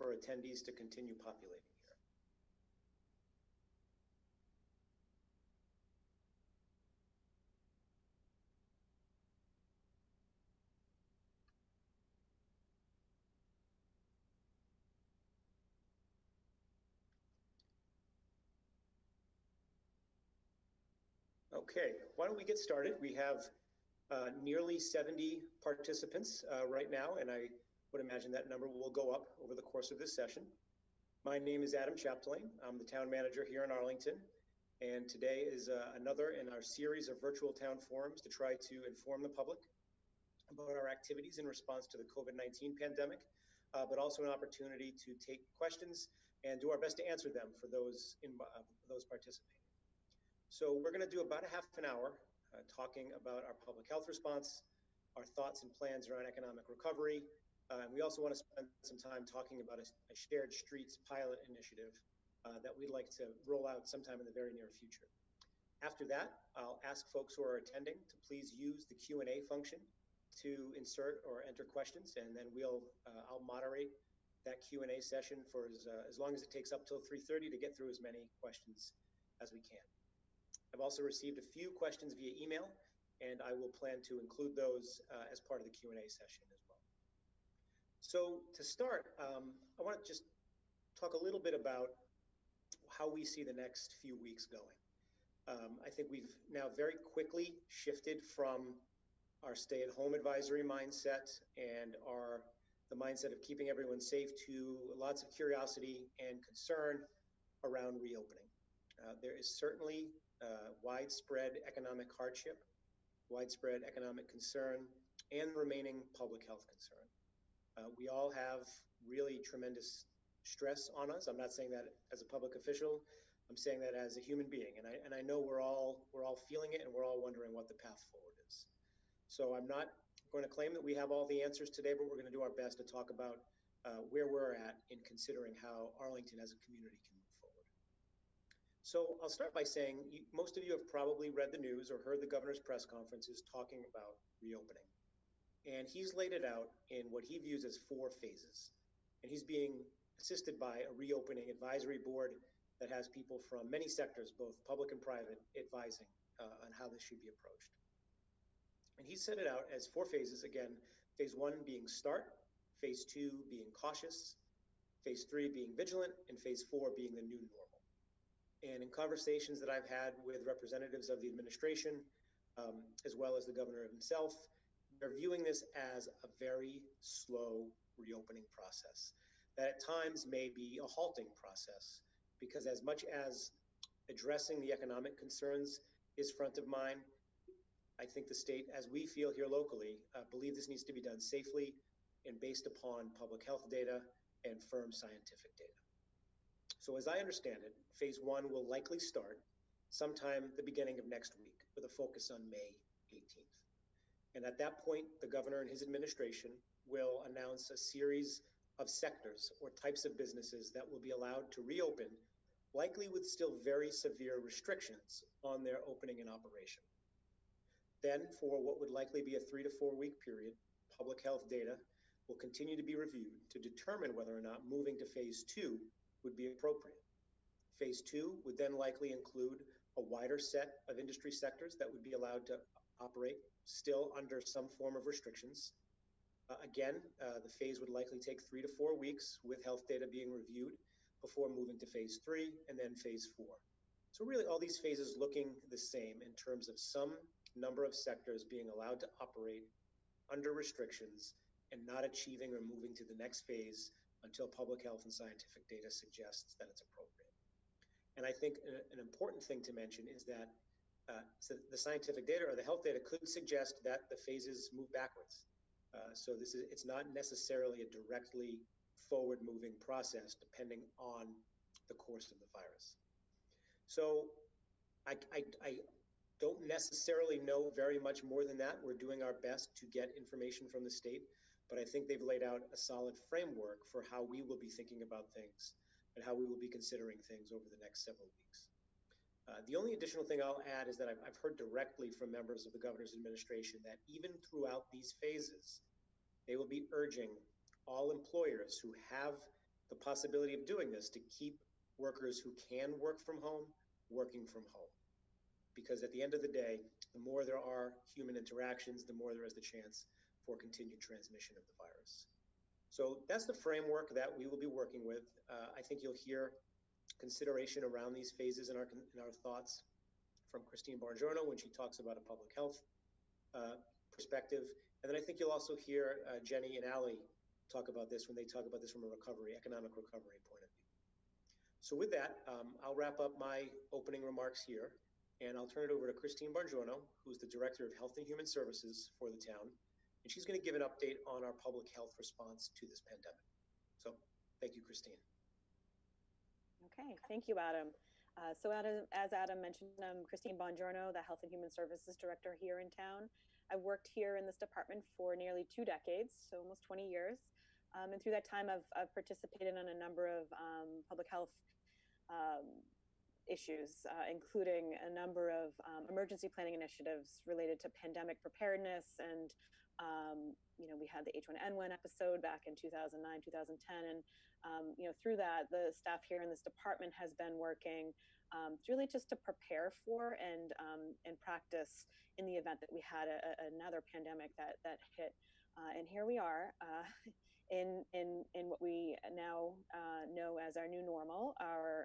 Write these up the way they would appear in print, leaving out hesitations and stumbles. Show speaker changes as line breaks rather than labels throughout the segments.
for attendees to continue populating here. Okay, why don't we get started? We have nearly 70 participants right now, and I would imagine that number will go up over the course of this session. My name is Adam Chapdelaine. I'm the town manager here in Arlington, and today is another in our series of virtual town forums to try to inform the public about our activities in response to the COVID-19 pandemic, but also an opportunity to take questions and do our best to answer them for those participating. So we're going to do about a half an hour talking about our public health response, our thoughts and plans around economic recovery, and we also want to spend some time talking about a shared streets pilot initiative that we'd like to roll out sometime in the very near future. After that, I'll ask folks who are attending to please use the Q&A function to insert or enter questions, and then I'll moderate that Q&A session for as long as it takes up till 3:30 to get through as many questions as we can. I've also received a few questions via email, and I will plan to include those as part of the Q&A session as well. So to start, I want to just talk a little bit about how we see the next few weeks going. I think we've now very quickly shifted from our stay-at-home advisory mindset and the mindset of keeping everyone safe to lots of curiosity and concern around reopening. There is certainly widespread economic hardship, widespread economic concern, and remaining public health concern. We all have really tremendous stress on us. I'm not saying that as a public official. I'm saying that as a human being, and I know we're all feeling it, and we're all wondering what the path forward is. So I'm not going to claim that we have all the answers today, but we're going to do our best to talk about where we're at in considering how Arlington as a community can move forward. So I'll start by saying most of you have probably read the news or heard the governor's press conferences talking about reopening. And he's laid it out in what he views as 4 phases. And he's being assisted by a reopening advisory board that has people from many sectors, both public and private, advising on how this should be approached. And he set it out as 4 phases. Again, phase 1 being start, phase 2 being cautious, phase 3 being vigilant, and phase 4 being the new normal. And in conversations that I've had with representatives of the administration, as well as the governor himself, they're viewing this as a very slow reopening process that at times may be a halting process, because as much as addressing the economic concerns is front of mind, I think the state, as we feel here locally, believe this needs to be done safely and based upon public health data and firm scientific data. So as I understand it, phase 1 will likely start sometime the beginning of next week with a focus on May 18th. And at that point, the governor and his administration will announce a series of sectors or types of businesses that will be allowed to reopen, likely with still very severe restrictions on their opening and operation. Then, for what would likely be a 3 to 4 week period, public health data will continue to be reviewed to determine whether or not moving to phase 2 would be appropriate. Phase 2 would then likely include a wider set of industry sectors that would be allowed to operate still under some form of restrictions. Again, the phase would likely take 3 to 4 weeks with health data being reviewed before moving to phase 3 and then phase 4. So really all these phases looking the same in terms of some number of sectors being allowed to operate under restrictions and not achieving or moving to the next phase until public health and scientific data suggests that it's appropriate. And I think an important thing to mention is that so the scientific data or the health data could suggest that the phases move backwards. So it's not necessarily a directly forward-moving process depending on the course of the virus. So I don't necessarily know very much more than that. We're doing our best to get information from the state, but I think they've laid out a solid framework for how we will be thinking about things and how we will be considering things over the next several weeks. The only additional thing I'll add is that I've heard directly from members of the governor's administration that even throughout these phases, they will be urging all employers who have the possibility of doing this to keep workers who can work from home working from home. Because at the end of the day, the more there are human interactions, the more there is the chance for continued transmission of the virus. So that's the framework that we will be working with. I think you'll hear consideration around these phases in our thoughts from Christine Bongiorno when she talks about a public health perspective. And then I think you'll also hear Jenny and Ali talk about this when they talk about this from a economic recovery point of view. So with that, I'll wrap up my opening remarks here, and I'll turn it over to Christine Bongiorno, who's the Director of Health and Human Services for the town. And she's going to give an update on our public health response to this pandemic. So thank you, Christine.
Okay, thank you, Adam. As Adam mentioned, I'm Christine Bongiorno, the Health and Human Services Director here in town. I've worked here in this department for nearly 2 decades, so almost 20 years. And through that time, I've participated in a number of public health issues, including a number of emergency planning initiatives related to pandemic preparedness. And, we had the H1N1 episode back in 2009, 2010. And, through that, the staff here in this department has been working really just to prepare for and practice in the event that we had another pandemic that hit. And here we are in what we now know as our new normal, our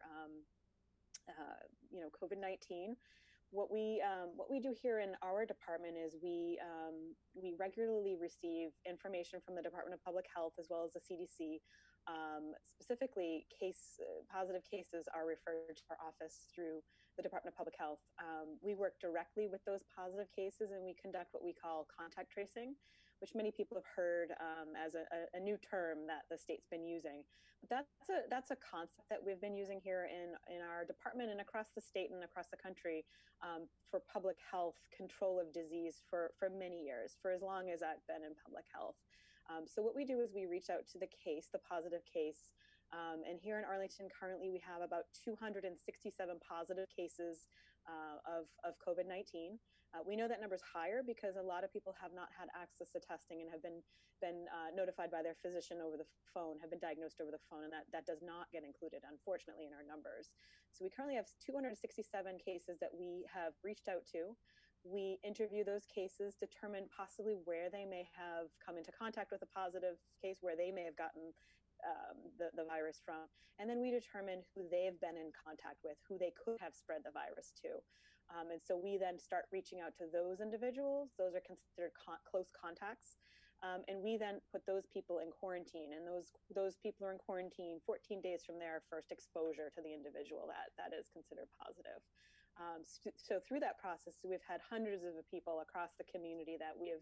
COVID-19. What we do here in our department is we regularly receive information from the Department of Public Health as well as the CDC. Specifically, positive cases are referred to our office through the Department of Public Health. We work directly with those positive cases, and we conduct what we call contact tracing, which many people have heard as a new term that the state's been using. But that's a concept that we've been using here in our department and across the state and across the country for public health control of disease for many years, for as long as I've been in public health. So what we do is we reach out to the positive case. And here in Arlington, currently, we have about 267 positive cases of COVID-19. We know that number is higher because a lot of people have not had access to testing and have been notified by their physician over the phone, have been diagnosed over the phone, and that does not get included, unfortunately, in our numbers. So we currently have 267 cases that we have reached out to. We interview those cases, determine possibly where they may have come into contact with a positive case, where they may have gotten the virus from, and then we determine who they've been in contact with, who they could have spread the virus to. And so we then start reaching out to those individuals. Those are considered close contacts. And we then put those people in quarantine, and those people are in quarantine 14 days from their first exposure to the individual that is considered positive. So through that process, we've had hundreds of people across the community that we've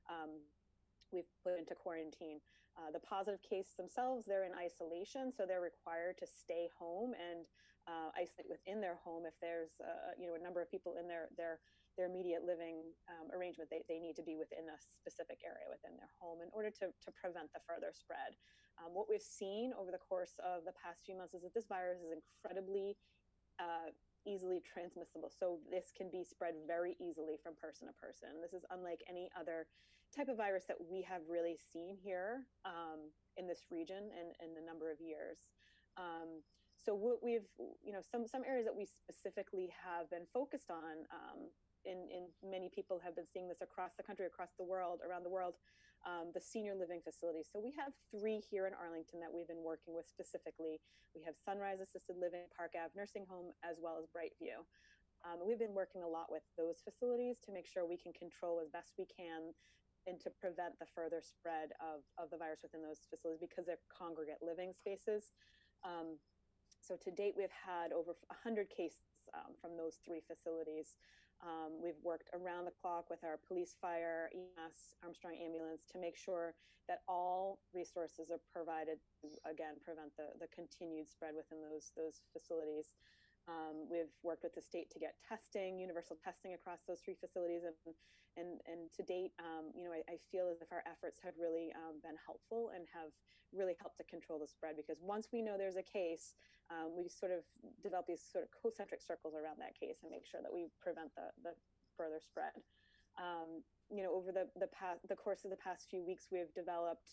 put into quarantine. The positive cases themselves, they're in isolation, so they're required to stay home and isolate within their home. If there's a number of people in their immediate living arrangement, they need to be within a specific area within their home in order to prevent the further spread. What we've seen over the course of the past few months is that this virus is incredibly easily transmissible. So this can be spread very easily from person to person. This is unlike any other type of virus that we have really seen here in this region in a number of years. So what we've, some areas that we specifically have been focused on, and many people have been seeing this across the country, around the world, the senior living facilities. So we have 3 here in Arlington that we've been working with specifically. We have Sunrise Assisted Living, Park Ave Nursing Home, as well as Brightview. We've been working a lot with those facilities to make sure we can control as best we can and to prevent the further spread of the virus within those facilities because they're congregate living spaces. So to date, we've had over 100 cases from those 3 facilities. We've worked around the clock with our police, fire, EMS, Armstrong Ambulance to make sure that all resources are provided to, again, prevent the continued spread within those facilities. We've worked with the state to get testing, universal testing across those 3 facilities. And to date, I feel as if our efforts have really been helpful and have really helped to control the spread, because once we know there's a case, we sort of develop these sort of concentric circles around that case and make sure that we prevent the further spread. Over the course of the past few weeks, we've developed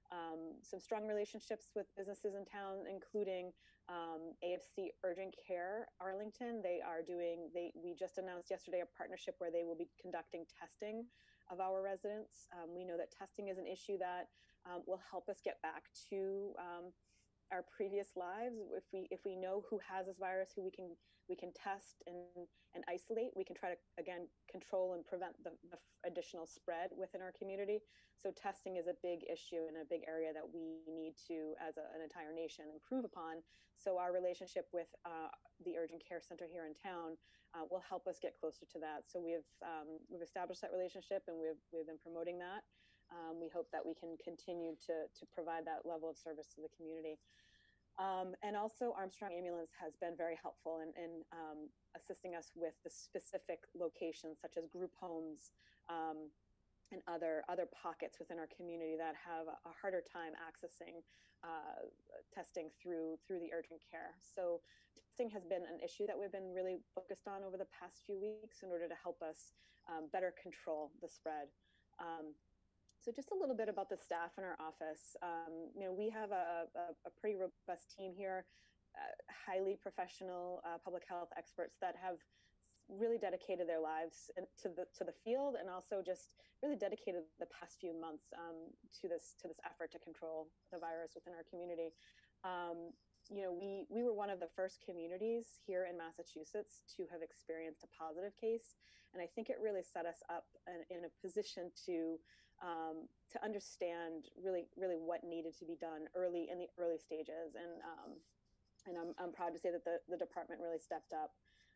some strong relationships with businesses in town, including AFC Urgent Care Arlington. We just announced yesterday a partnership where they will be conducting testing of our residents. We know that testing is an issue that will help us get back to our previous lives. If we know who has this virus, who we can test and isolate, we can try to again control and prevent the additional spread within our community. So testing is a big issue and a big area that we need to, as an entire nation, improve upon. So our relationship with the Urgent Care Center here in town will help us get closer to that. So we've established that relationship, and we've been promoting that. We hope that we can continue to provide that level of service to the community. And also Armstrong Ambulance has been very helpful in assisting us with the specific locations, such as group homes and other pockets within our community that have a harder time accessing testing through the urgent care. So testing has been an issue that we've been really focused on over the past few weeks in order to help us better control the spread. So just a little bit about the staff in our office. We have a pretty robust team here, highly professional public health experts that have really dedicated their lives to the field, and also just really dedicated the past few months to this effort to control the virus within our community. We were one of the first communities here in Massachusetts to have experienced a positive case, and I think it really set us up in a position to understand really what needed to be done in the early stages, and I'm proud to say that the department really stepped up.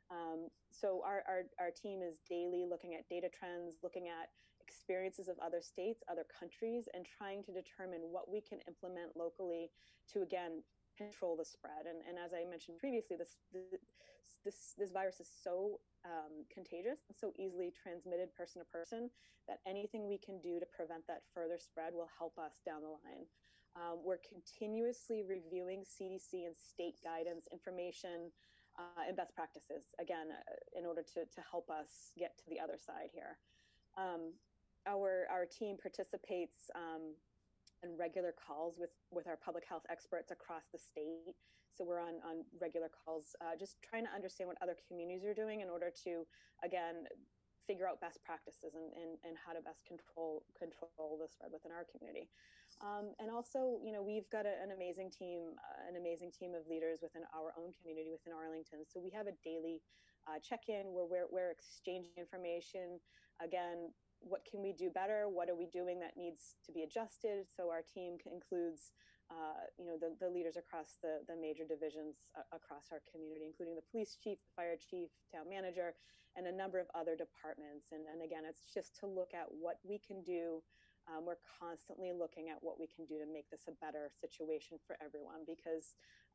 So our team is daily looking at data trends, looking at experiences of other states, other countries, and trying to determine what we can implement locally to again control the spread. And as I mentioned previously, this virus is so contagious and so easily transmitted person to person that anything we can do to prevent that further spread will help us down the line. We're continuously reviewing CDC and state guidance, information, and best practices, again, in order to help us get to the other side here. Our team participates in regular calls with our public health experts across the state. So we're on regular calls, just trying to understand what other communities are doing in order to, again, figure out best practices and how to best control the spread within our community. And also, we've got an amazing team of leaders within our own community within Arlington. So we have a daily check-in where we're exchanging information. Again, what can we do better? What are we doing that needs to be adjusted? So our team includes, the leaders across the major divisions across our community, including the police chief, the fire chief, town manager, and a number of other departments. And again, it's just to look at what we can do. We're constantly looking at what we can do to make this a better situation for everyone, because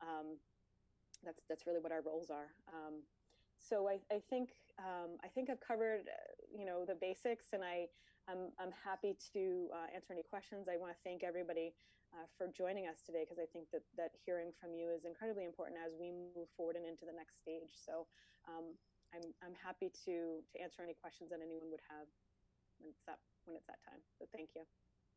that's really what our roles are. So I think I've covered the basics, and I'm happy to answer any questions. I want to thank everybody for joining us today, because I think that hearing from you is incredibly important as we move forward and into the next stage. So I'm happy to answer any questions that anyone would have when it's that time. So thank you.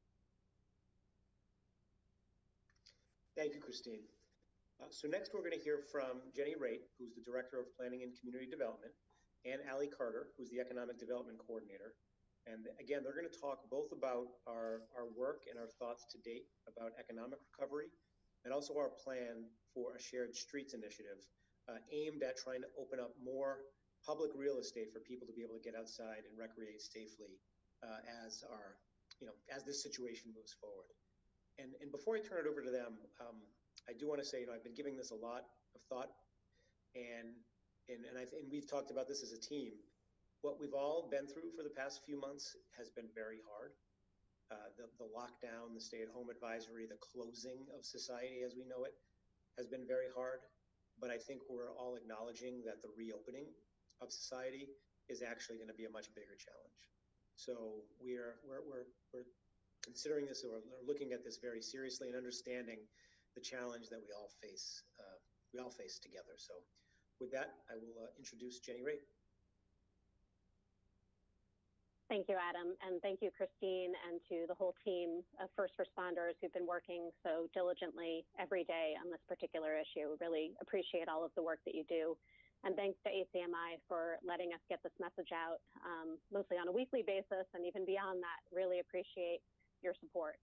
Thank you, Christine. So next we're going to hear from Jenny Raitt, who's the Director of Planning and Community Development, and Allie Carter, who's the Economic Development Coordinator. And again, they're going to talk both about our work and our thoughts to date about economic recovery, and also our plan for a shared streets initiative aimed at trying to open up more public real estate for people to be able to get outside and recreate safely as this situation moves forward. And before I turn it over to them, I do want to say, I've been giving this a lot of thought, and we've talked about this as a team. What we've all been through for the past few months has been very hard. The lockdown, the stay-at-home advisory, the closing of society as we know it has been very hard. But I think we're all acknowledging that the reopening of society is actually going to be a much bigger challenge. So we're considering this, or looking at this very seriously, and understanding the challenge that we all face together. So with that, I will introduce Jenny Raitt.
Thank you, Adam, and thank you, Christine, and to the whole team of first responders who've been working so diligently every day on this particular issue. Really appreciate all of the work that you do. And thanks to ACMI for letting us get this message out, mostly on a weekly basis, and even beyond that, really appreciate your support.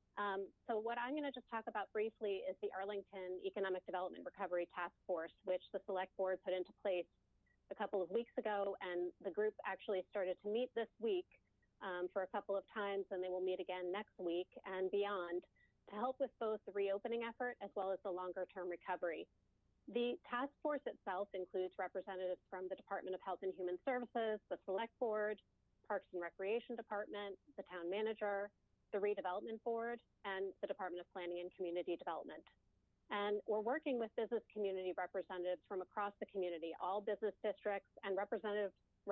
So what I'm going to just talk about briefly is the Arlington Economic Development Recovery Task Force, which the Select Board put into place a couple of weeks ago, and the group actually started to meet this week for a couple of times, and they will meet again next week and beyond to help with both the reopening effort as well as the longer-term recovery. The task force itself includes representatives from the Department of Health and Human Services, the Select Board, Parks and Recreation Department, the Town Manager, the Redevelopment Board, and the Department of Planning and Community Development. And we're working with business community representatives from across the community, all business districts, and representatives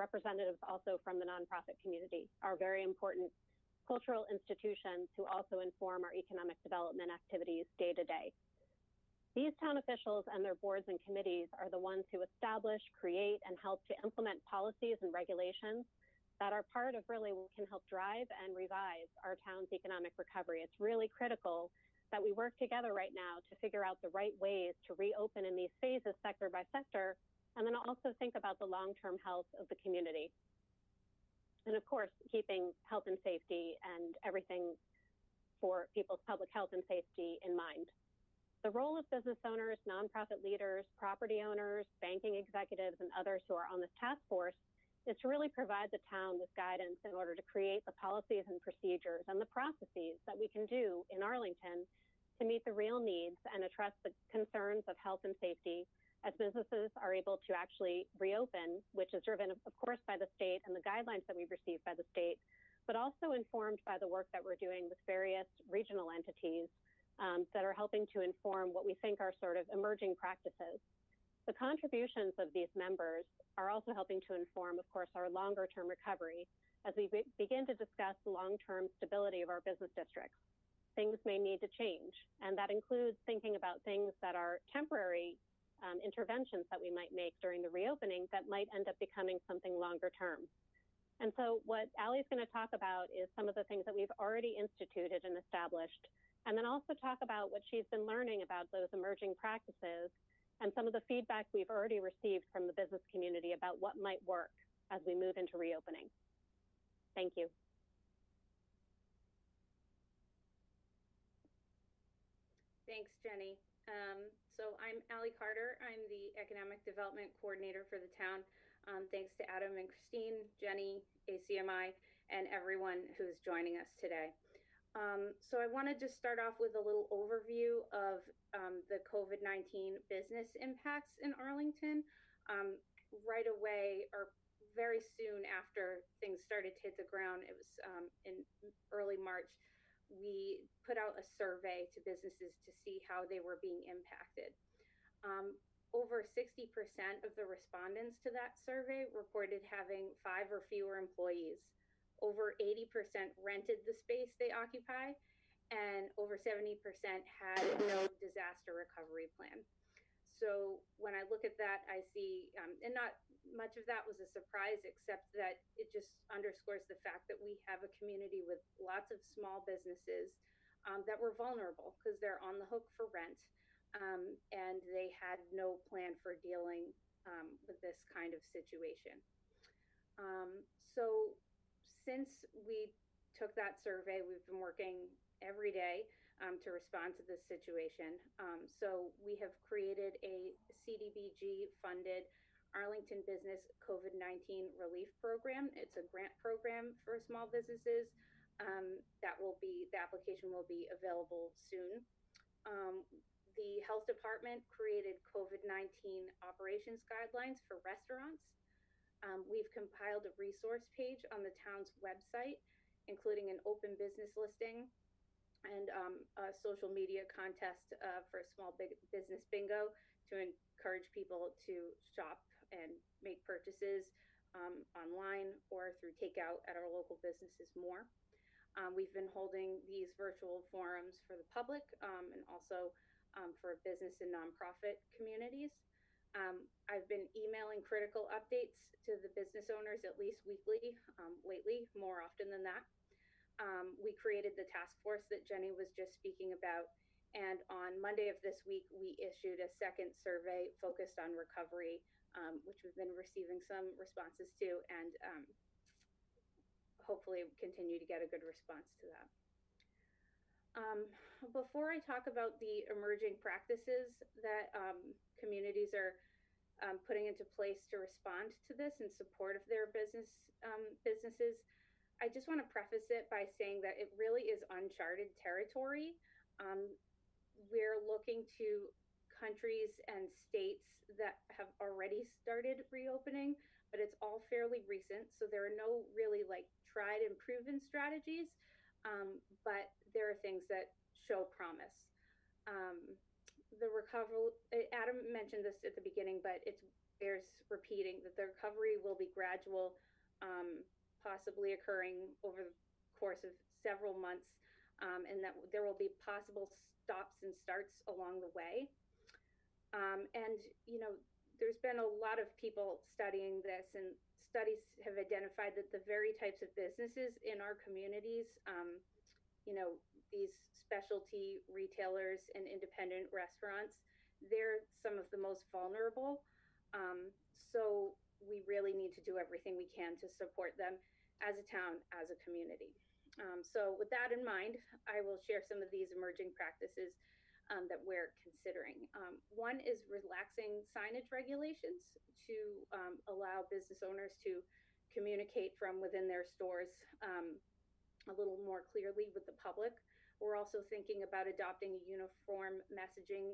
also from the nonprofit community, our very important cultural institutions who also inform our economic development activities day to day. These town officials and their boards and committees are the ones who establish, create, and help to implement policies and regulations that are part of really what can help drive and revive our town's economic recovery. It's really critical that we work together right now to figure out the right ways to reopen in these phases sector by sector, and then also think about the long-term health of the community. And of course, keeping health and safety and everything for people's public health and safety in mind. The role of business owners, nonprofit leaders, property owners, banking executives, and others who are on this task force is to really provide the town with guidance in order to create the policies and procedures and the processes that we can do in Arlington to meet the real needs and address the concerns of health and safety as businesses are able to actually reopen, which is driven, of course, by the state and the guidelines that we've received by the state, but also informed by the work that we're doing with various regional entities that are helping to inform what we think are sort of emerging practices. The contributions of these members are also helping to inform, of course, our longer-term recovery as we begin to discuss the long-term stability of our business districts. Things may need to change, and that includes thinking about things that are temporary interventions that we might make during the reopening that might end up becoming something longer-term. And so what Allie's going to talk about is some of the things that we've already instituted and established, and then also talk about what she's been learning about those emerging practices and some of the feedback we've already received from the business community about what might work as we move into reopening. Thank you.
Thanks, Jenny. So I'm Allie Carter. I'm the Economic Development Coordinator for the town. Thanks to Adam and Christine, Jenny, ACMI, and everyone who's joining us today. So I want to just start off with a little overview of the COVID-19 business impacts in Arlington. Right away, or very soon after things started to hit the ground, it was in early March, we put out a survey to businesses to see how they were being impacted. Over 60% of the respondents to that survey reported having 5 or fewer employees. Over 80% rented the space they occupy, and over 70% had no disaster recovery plan. So when I look at that, I see, and not much of that was a surprise, except that it just underscores the fact that we have a community with lots of small businesses that were vulnerable because they're on the hook for rent, and they had no plan for dealing with this kind of situation. So since we took that survey, we've been working every day to respond to this situation. So we have created a CDBG funded Arlington Business COVID-19 Relief Program. It's a grant program for small businesses the application will be available soon. The health department created COVID-19 operations guidelines for restaurants. We've compiled a resource page on the town's website, including an open business listing and a social media contest for small business bingo to encourage people to shop and make purchases online or through takeout at our local businesses more. We've been holding these virtual forums for the public and also for business and nonprofit communities. I've been emailing critical updates to the business owners at least weekly, lately, more often than that. We created the task force that Jenny was just speaking about. And on Monday of this week, we issued a second survey focused on recovery, which we've been receiving some responses to, and hopefully continue to get a good response to that. Before I talk about the emerging practices that communities are putting into place to respond to this in support of their businesses, I just want to preface it by saying that it really is uncharted territory. We're looking to countries and states that have already started reopening, but it's all fairly recent. So there are no really like tried and proven strategies, but there are things that show promise. The recovery, Adam mentioned this at the beginning, but it bears repeating that the recovery will be gradual, possibly occurring over the course of several months, and that there will be possible stops and starts along the way. And, you know, there's been a lot of people studying this, and studies have identified that the very types of businesses in our communities, you know, these specialty retailers and independent restaurants, they're some of the most vulnerable. So we really need to do everything we can to support them as a town, as a community. So with that in mind, I will share some of these emerging practices that we're considering. One is relaxing signage regulations to allow business owners to communicate from within their stores a little more clearly with the public. We're also thinking about adopting a uniform messaging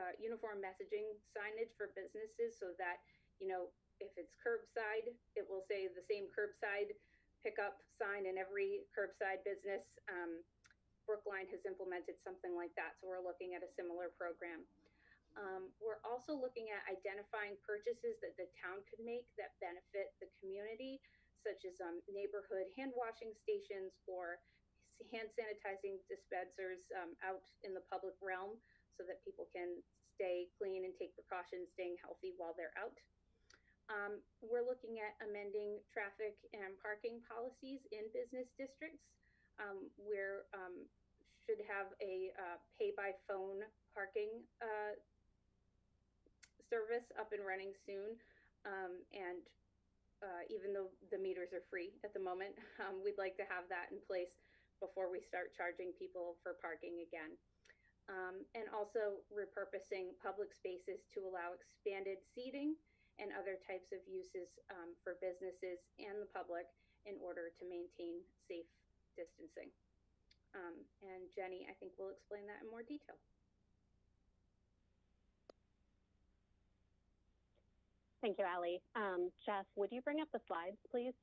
signage for businesses, so that, you know, if it's curbside, it will say the same curbside pickup sign in every curbside business. Brookline has implemented something like that, so we're looking at a similar program. We're also looking at identifying purchases that the town could make that benefit the community, such as neighborhood hand washing stations or hand sanitizing dispensers out in the public realm, so that people can stay clean and take precautions staying healthy while they're out. We're looking at amending traffic and parking policies in business districts. We're should have a pay by phone parking service up and running soon. And even though the meters are free at the moment, we'd like to have that in place before we start charging people for parking again. And also repurposing public spaces to allow expanded seating and other types of uses for businesses and the public in order to maintain safe distancing. And Jenny, I think, will explain that in more detail.
Thank you, Allie. Jeff, would you bring up the slides, please?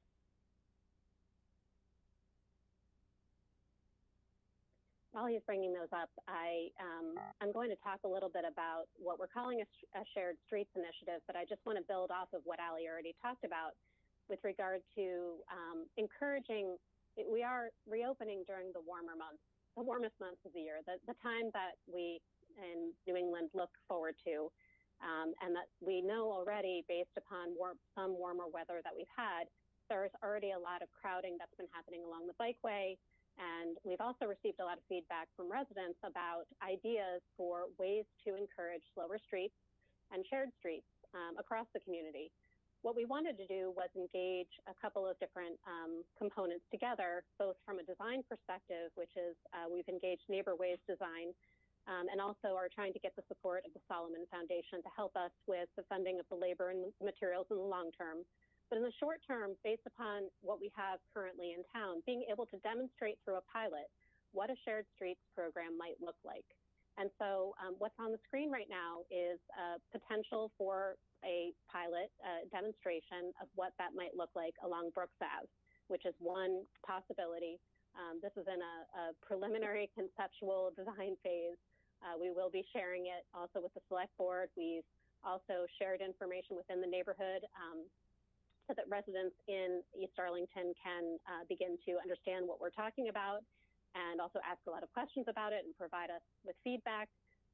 While he's bringing those up, I'm going to talk a little bit about what we're calling a shared streets initiative, but I just want to build off of what Allie already talked about with regard to encouraging. We are reopening during the warmer months, the warmest months of the year, the time that we in New England look forward to, and that we know already based upon some warmer weather that we've had, there's already a lot of crowding that's been happening along the bikeway. And we've also received a lot of feedback from residents about ideas for ways to encourage slower streets and shared streets across the community. What we wanted to do was engage a couple of different components together, both from a design perspective, which is we've engaged NeighborWays Design, and also are trying to get the support of the Solomon Foundation to help us with the funding of the labor and materials in the long term. But in the short term, based upon what we have currently in town, being able to demonstrate through a pilot what a shared streets program might look like. And so what's on the screen right now is a potential for a pilot demonstration of what that might look like along Brooks Ave, which is one possibility. This is in a preliminary conceptual design phase. We will be sharing it also with the select board. We've also shared information within the neighborhood so that residents in East Arlington can begin to understand what we're talking about and also ask a lot of questions about it and provide us with feedback.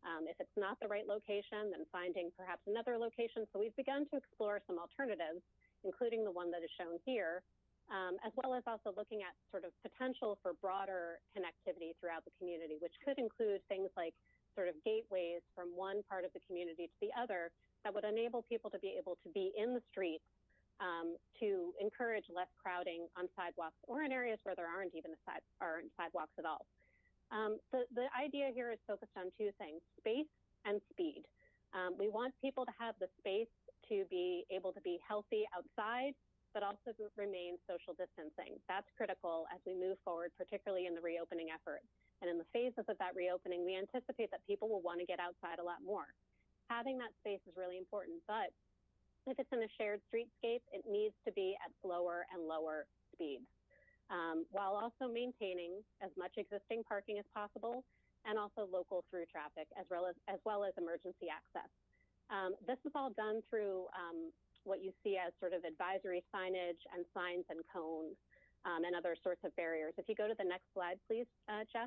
If it's not the right location, then finding perhaps another location. So we've begun to explore some alternatives, including the one that is shown here, as well as also looking at sort of potential for broader connectivity throughout the community, which could include things like sort of gateways from one part of the community to the other that would enable people to be able to be in the streets, to encourage less crowding on sidewalks or in areas where there aren't even sidewalks at all. The idea here is focused on two things: space and speed. We want people to have the space to be able to be healthy outside, but also to remain social distancing. That's critical as we move forward, particularly in the reopening effort. And in the phases of that reopening, we anticipate that people will want to get outside a lot more. Having that space is really important, but if it's in a shared streetscape, it needs to be at slower and lower speeds, while also maintaining as much existing parking as possible and also local through traffic as well as emergency access. This is all done through what you see as sort of advisory signage and signs and cones and other sorts of barriers. If you go to the next slide, please, Jeff.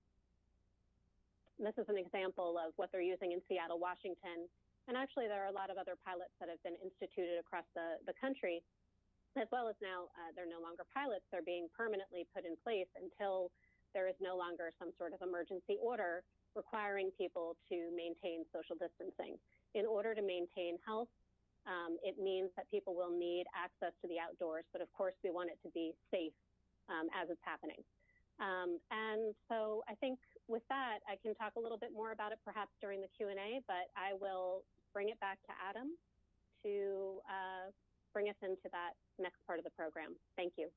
This is an example of what they're using in Seattle, Washington. And actually, there are a lot of other pilots that have been instituted across the country, as well as now they're no longer pilots. They're being permanently put in place until there is no longer some sort of emergency order requiring people to maintain social distancing. In order to maintain health, it means that people will need access to the outdoors, but of course we want it to be safe as it's happening. And so I think with that, I can talk a little bit more about it perhaps during the Q&A, but I will bring it back to Adam to bring us into that next part of the program. Thank you.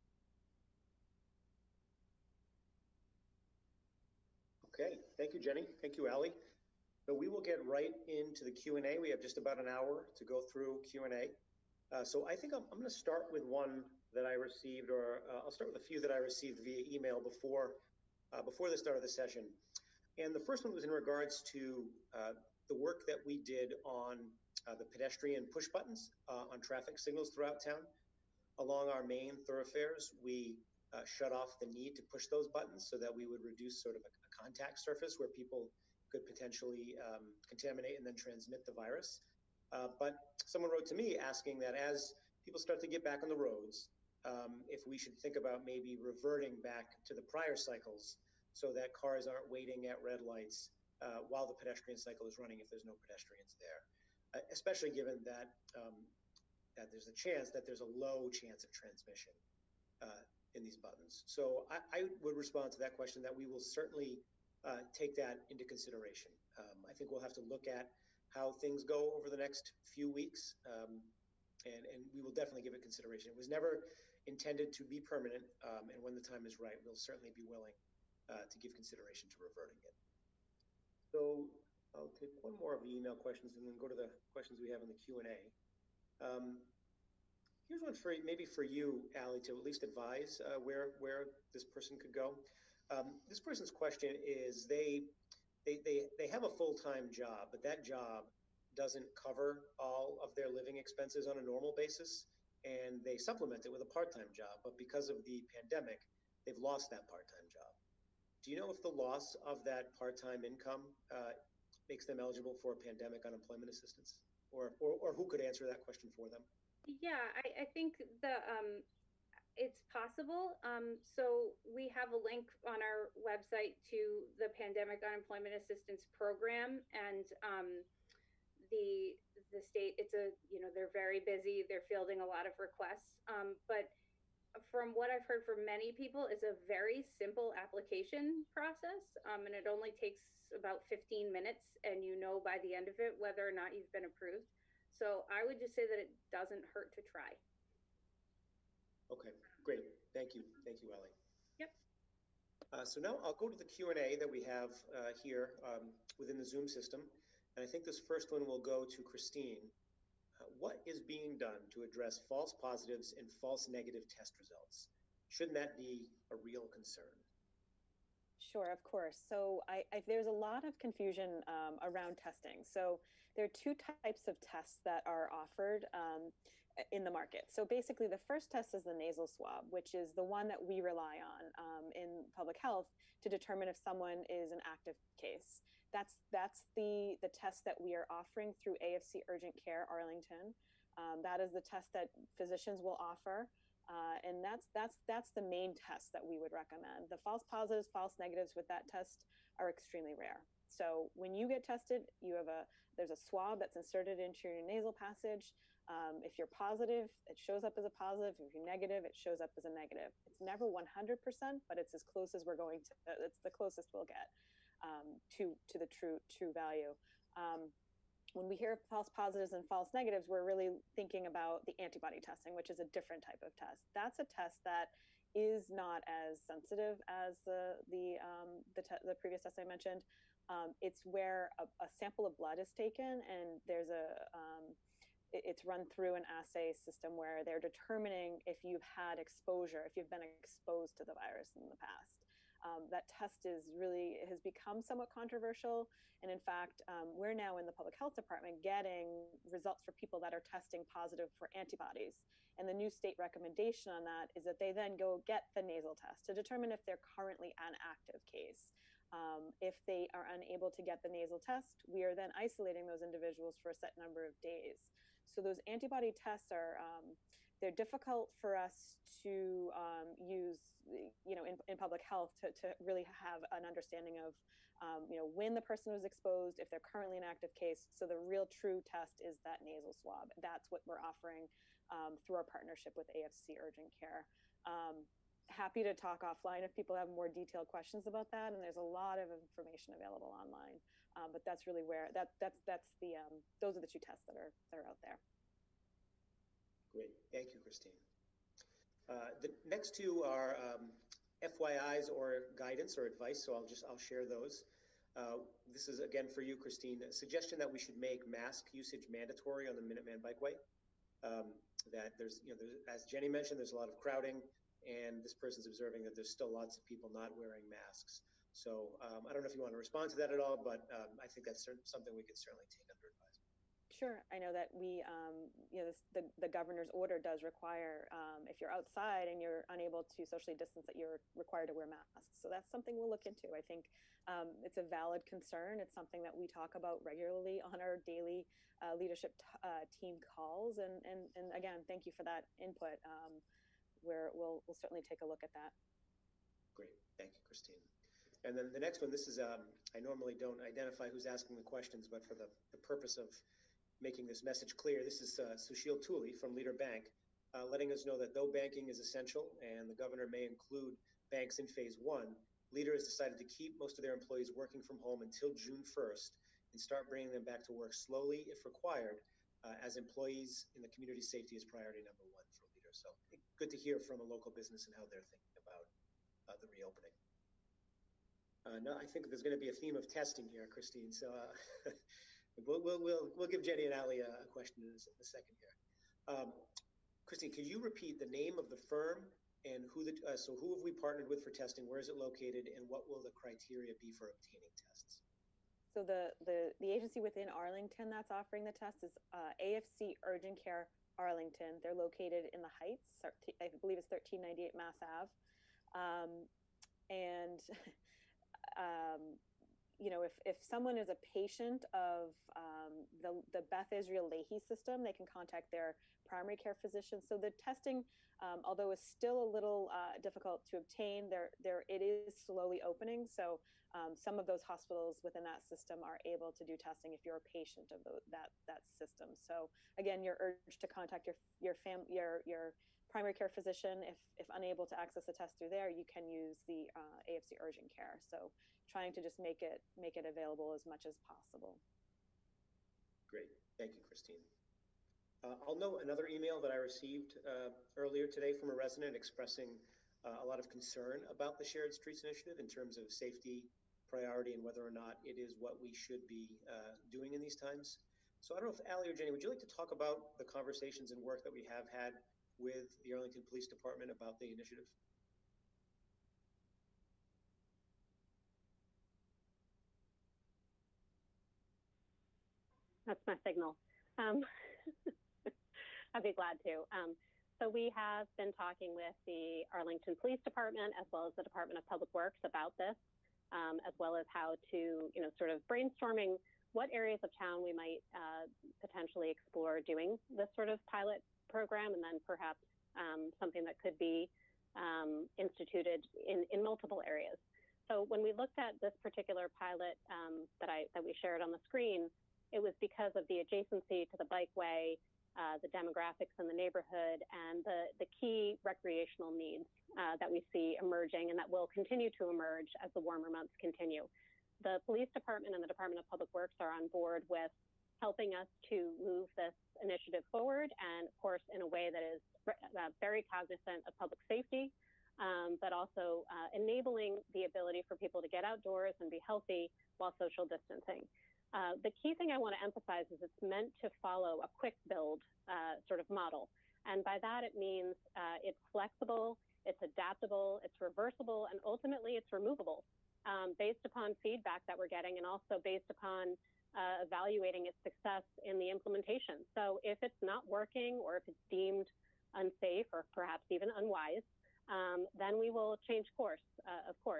Okay, thank you, Jenny. Thank you, Allie. So we will get right into the Q&A. We have just about an hour to go through Q&A. So I think I'm going to start with one that I received, or I'll start with a few that I received via email before the start of the session. And the first one was in regards to the work that we did on the pedestrian push buttons on traffic signals throughout town. Along our main thoroughfares, we shut off the need to push those buttons so that we would reduce sort of a contact surface where people could potentially contaminate and then transmit the virus. But someone wrote to me asking that as people start to get back on the roads, if we should think about maybe reverting back to the prior cycles so that cars aren't waiting at red lights while the pedestrian cycle is running if there's no pedestrians there, especially given that that there's a chance that there's a low chance of transmission in these buttons. So I would respond to that question that we will certainly take that into consideration. I think we'll have to look at how things go over the next few weeks, and we will definitely give it consideration. It was never intended to be permanent, and when the time is right, we'll certainly be willing to give consideration to reverting it. So I'll take one more of the email questions and then go to the questions we have in the Q&A. Here's one for maybe for you, Allie, to at least advise where this person could go. This person's question is they have a full-time job, but that job doesn't cover all of their living expenses on a normal basis, and they supplement it with a part-time job. But because of the pandemic, they've lost that part-time job. Do you know if the loss of that part-time income makes them eligible for pandemic unemployment assistance, or who could answer that question for them?
Yeah, I think it's possible. So we have a link on our website to the Pandemic Unemployment Assistance Program, and the state, they're very busy. They're fielding a lot of requests, but from what I've heard from many people, it's a very simple application process, and it only takes about 15 minutes, and by the end of it whether or not you've been approved. So I would just say that it doesn't hurt to try.
Okay, great. Thank you, Ellie.
Yep.
So now I'll go to the Q&A that we have here within the Zoom system, and I think this first one will go to Christine. What is being done to address false positives and false negative test results? Shouldn't that be a real concern?
Sure, of course. So there's a lot of confusion around testing. So there are two types of tests that are offered. in the market. So basically, the first test is the nasal swab, which is the one that we rely on in public health to determine if someone is an active case. That's the test that we are offering through AFC Urgent Care Arlington. That is the test that physicians will offer. And that's the main test that we would recommend. The false positives, false negatives with that test are extremely rare. So when you get tested, there's a swab that's inserted into your nasal passage. If you're positive, it shows up as a positive. If you're negative, it shows up as a negative. It's never 100%, but it's as close as we're going to. It's the closest we'll get to the true value. When we hear false positives and false negatives, we're really thinking about the antibody testing, which is a different type of test. That's a test that is not as sensitive as the previous test I mentioned. It's where a sample of blood is taken, and it's run through an assay system where they're determining if you've had exposure, if you've been exposed to the virus in the past. That test has become somewhat controversial. And in fact, we're now in the public health department getting results for people that are testing positive for antibodies. And the new state recommendation on that is that they then go get the nasal test to determine if they're currently an active case. If they are unable to get the nasal test, we are then isolating those individuals for a set number of days. So those antibody tests they're difficult for us to use, in public health to really have an understanding of, when the person was exposed, if they're currently an active case. So the real true test is that nasal swab. That's what we're offering through our partnership with AFC Urgent Care. Happy to talk offline if people have more detailed questions about that. And there's a lot of information available online. But that's really where those are the two tests that are out there.
Great, thank you, Christine. The next two are FYIs or guidance or advice, so I'll share those. This is again for you, Christine. A suggestion that we should make mask usage mandatory on the Minuteman Bikeway. That there's, as Jenny mentioned, there's a lot of crowding, and this person's observing that there's still lots of people not wearing masks. So I don't know if you want to respond to that at all, but I think that's something we could certainly take under advisement.
Sure. I know that we, the governor's order does require, if you're outside and you're unable to socially distance, that you're required to wear masks. So that's something we'll look into. I think it's a valid concern. It's something that we talk about regularly on our daily leadership team calls. And again, thank you for that input. We'll certainly take a look at that.
Great. Thank you, Christine. And then the next one, this is, I normally don't identify who's asking the questions, but for the purpose of making this message clear, this is Sushil Tooley from Leader Bank, letting us know that though banking is essential and the governor may include banks in phase 1, Leader has decided to keep most of their employees working from home until June 1st and start bringing them back to work slowly if required, as employees in the community safety is priority number 1 for Leader. So good to hear from a local business and how they're thinking about the reopening. No, I think there's going to be a theme of testing here, Christine. So we'll give Jenny and Ali a question in a second here. Christine, could you repeat the name of the firm and who have we partnered with for testing? Where is it located, and what will the criteria be for obtaining tests? So
the agency within Arlington that's offering the test is AFC Urgent Care Arlington. They're located in the Heights. I believe it's 1398 Mass Ave. If someone is a patient of the Beth Israel Lahey system, they can contact their primary care physician. So the testing, although is still a little difficult to obtain, it is slowly opening. So some of those hospitals within that system are able to do testing if you're a patient of that system. So again, you're urged to contact your primary care physician. If unable to access a test through there, you can use the AFC Urgent Care. So trying to just make it available as much as possible.
Great, thank you, Christine. I'll note another email that I received earlier today from a resident expressing a lot of concern about the Shared Streets Initiative in terms of safety, priority, and whether or not it is what we should be doing in these times. So I don't know if Ali or Jenny, would you like to talk about the conversations and work that we have had with the Arlington Police Department about the initiative?
That's my signal. I'd be glad to. So we have been talking with the Arlington Police Department as well as the Department of Public Works about this, as well as how to, sort of brainstorming what areas of town we might potentially explore doing this sort of pilot program, and then perhaps something that could be instituted in multiple areas. So when we looked at this particular pilot that we shared on the screen, it was because of the adjacency to the bikeway, the demographics in the neighborhood, and the key recreational needs that we see emerging and that will continue to emerge as the warmer months continue. The police department and the Department of Public Works are on board with helping us to move this initiative forward, and of course in a way that is very cognizant of public safety, but also enabling the ability for people to get outdoors and be healthy while social distancing. The key thing I want to emphasize is it's meant to follow a quick build sort of model. And by that, it means it's flexible, it's adaptable, it's reversible, and ultimately it's removable based upon feedback that we're getting, and also based upon evaluating its success in the implementation. So if it's not working, or if it's deemed unsafe or perhaps even unwise, then we will change course, of course.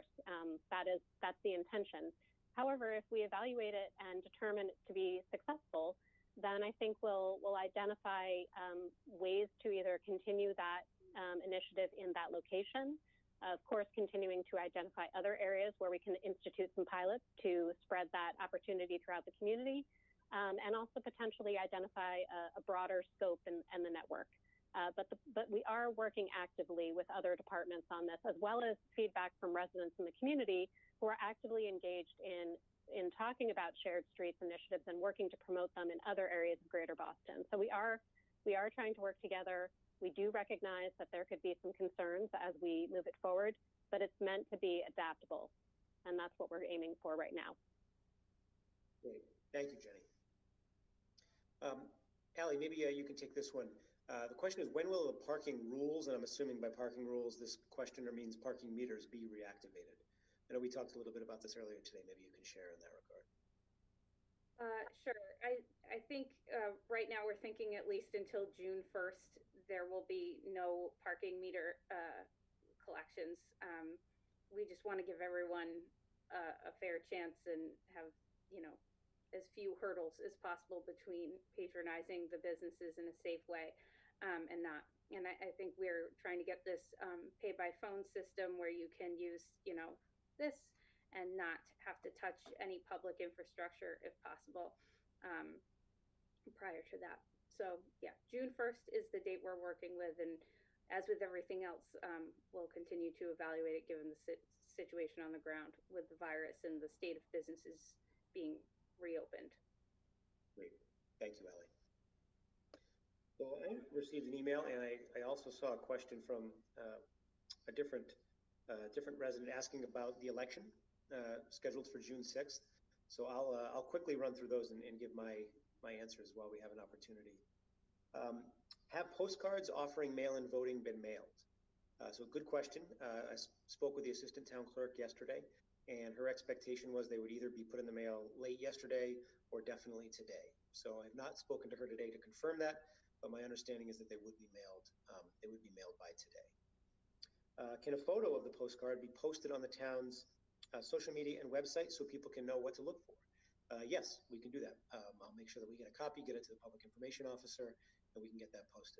That's the intention. However, if we evaluate it and determine it to be successful, then I think we'll identify ways to either continue that initiative in that location, of course, continuing to identify other areas where we can institute some pilots to spread that opportunity throughout the community, and also potentially identify a broader scope and the network. But we are working actively with other departments on this, as well as feedback from residents in the community who are actively engaged in talking about shared streets initiatives and working to promote them in other areas of Greater Boston. So we are trying to work together. We do recognize that there could be some concerns as we move it forward, but it's meant to be adaptable, and that's what we're aiming for right now.
Great. Thank you, Jenny. Allie, maybe you can take this one. The question is, when will the parking rules, and I'm assuming by parking rules, this questioner means parking meters, be reactivated? I know we talked a little bit about this earlier today. Maybe you can share in that regard.
Sure. I think right now we're thinking at least until June 1st, there will be no parking meter collections. We just want to give everyone a fair chance and have, as few hurdles as possible between patronizing the businesses in a safe way and not. And I think we're trying to get this pay by phone system where you can use, this and not have to touch any public infrastructure if possible prior to that. So yeah, June 1st is the date we're working with, and as with everything else, we'll continue to evaluate it given the situation on the ground with the virus and the state of businesses being reopened.
Great, thank you, Allie. So I received an email, and I also saw a question from a different resident asking about the election scheduled for June 6th. So I'll quickly run through those and give my answers while we have an opportunity. Have postcards offering mail-in voting been mailed? So good question. I spoke with the assistant town clerk yesterday, and her expectation was they would either be put in the mail late yesterday or definitely today. So I've not spoken to her today to confirm that, but my understanding is that they would be mailed. They would be mailed by today. Can a photo of the postcard be posted on the town's social media and website so people can know what to look for? Yes, we can do that. I'll make sure that we get a copy, get it to the public information officer, and we can get that posted.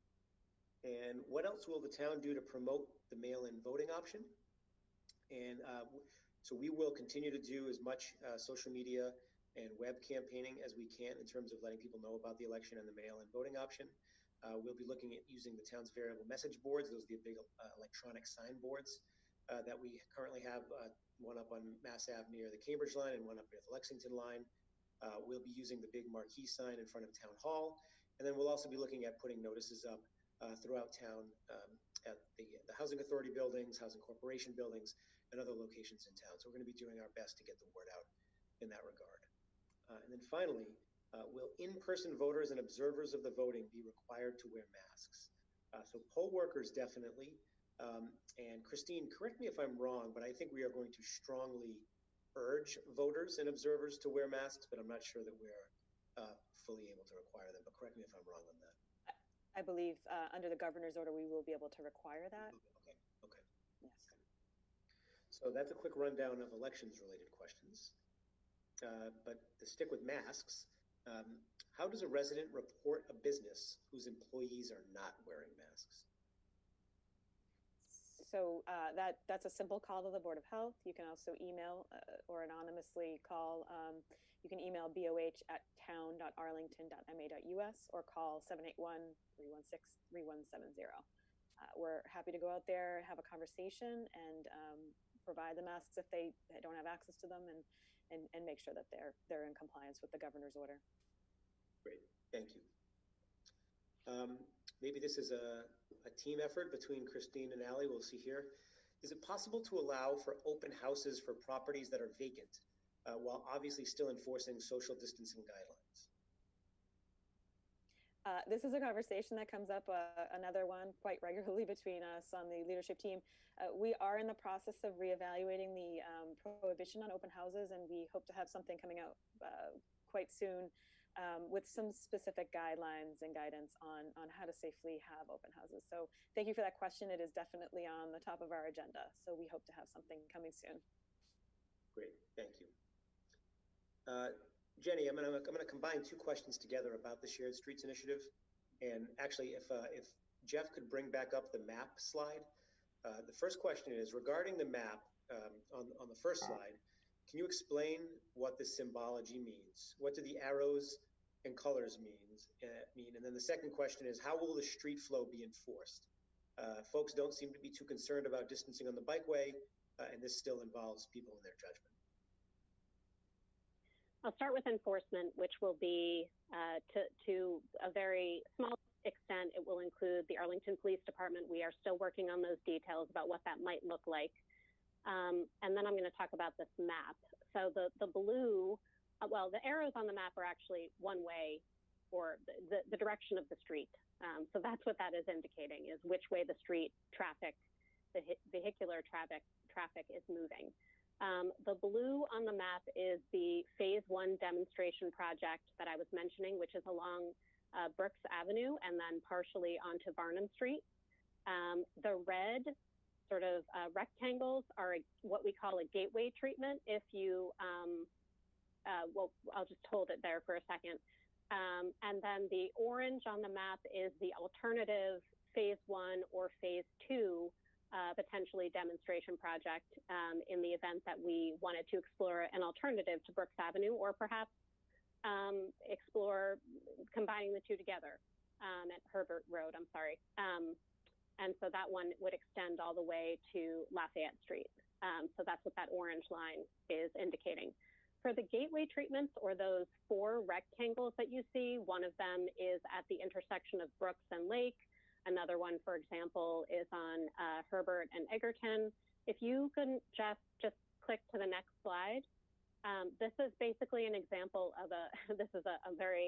And what else will the town do to promote the mail-in voting option? And so we will continue to do as much social media and web campaigning as we can in terms of letting people know about the election and the mail-in voting option. We'll be looking at using the town's variable message boards. Those are the big electronic signboards that we currently have, one up on Mass Ave near the Cambridge line and one up near the Lexington line. We'll be using the big marquee sign in front of Town Hall. And then we'll also be looking at putting notices up throughout town at the Housing Authority buildings, Housing Corporation buildings, and other locations in town. So we're going to be doing our best to get the word out in that regard. And then finally, will in-person voters and observers of the voting be required to wear masks? So poll workers definitely. And Christine, correct me if I'm wrong, but I think we are going to strongly urge voters and observers to wear masks, but I'm not sure that we're fully able to require them. But correct me if I'm wrong on that.
I believe under the governor's order, we will be able to require that.
Okay, okay.
Yes.
So that's a quick rundown of elections-related questions. But to stick with masks, how does a resident report a business whose employees are not wearing masks?
So that's a simple call to the Board of Health. You can also email or anonymously call. You can email boh@town.arlington.ma.us or call 781-316-3170. We're happy to go out there, have a conversation, and provide the masks if they don't have access to them, and make sure that they're in compliance with the governor's order.
Great, thank you. Maybe this is a team effort between Christine and Allie. We'll see here. Is it possible to allow for open houses for properties that are vacant while obviously still enforcing social distancing guidelines?
This is a conversation that comes up, another one quite regularly between us on the leadership team. We are in the process of reevaluating the prohibition on open houses, and we hope to have something coming out quite soon with some specific guidelines and guidance on how to safely have open houses. So thank you for that question. It is definitely on the top of our agenda. So we hope to have something coming soon.
Great, thank you. Jenny, I'm gonna combine two questions together about the Shared Streets Initiative. And actually, if Jeff could bring back up the map slide. The first question is regarding the map on the first slide. Can you explain what the symbology means? What do the arrows and colors mean? And then the second question is, how will the street flow be enforced? Folks don't seem to be too concerned about distancing on the bikeway, and this still involves people in their judgment.
I'll start with enforcement, which will be to a very small extent, it will include the Arlington Police Department. We are still working on those details about what that might look like. And then I'm going to talk about this map. So the blue, well, the arrows on the map are actually one way, or the direction of the street. So that's what that is indicating, is which way the street traffic, the vehicular traffic is moving. The blue on the map is the Phase 1 demonstration project that I was mentioning, which is along Brooks Avenue and then partially onto Varnum Street. The red sort of rectangles are what we call a gateway treatment. If you, well, I'll just hold it there for a second. And then the orange on the map is the alternative Phase 1 or Phase 2 potentially demonstration project in the event that we wanted to explore an alternative to Brooks Avenue, or perhaps explore combining the two together at Herbert Road, I'm sorry. And so that one would extend all the way to Lafayette Street. So that's what that orange line is indicating. For the gateway treatments, or those 4 rectangles that you see, one of them is at the intersection of Brooks and Lake. Another one, for example, is on Herbert and Egerton. If you can just click to the next slide. This is basically an example of this is a very,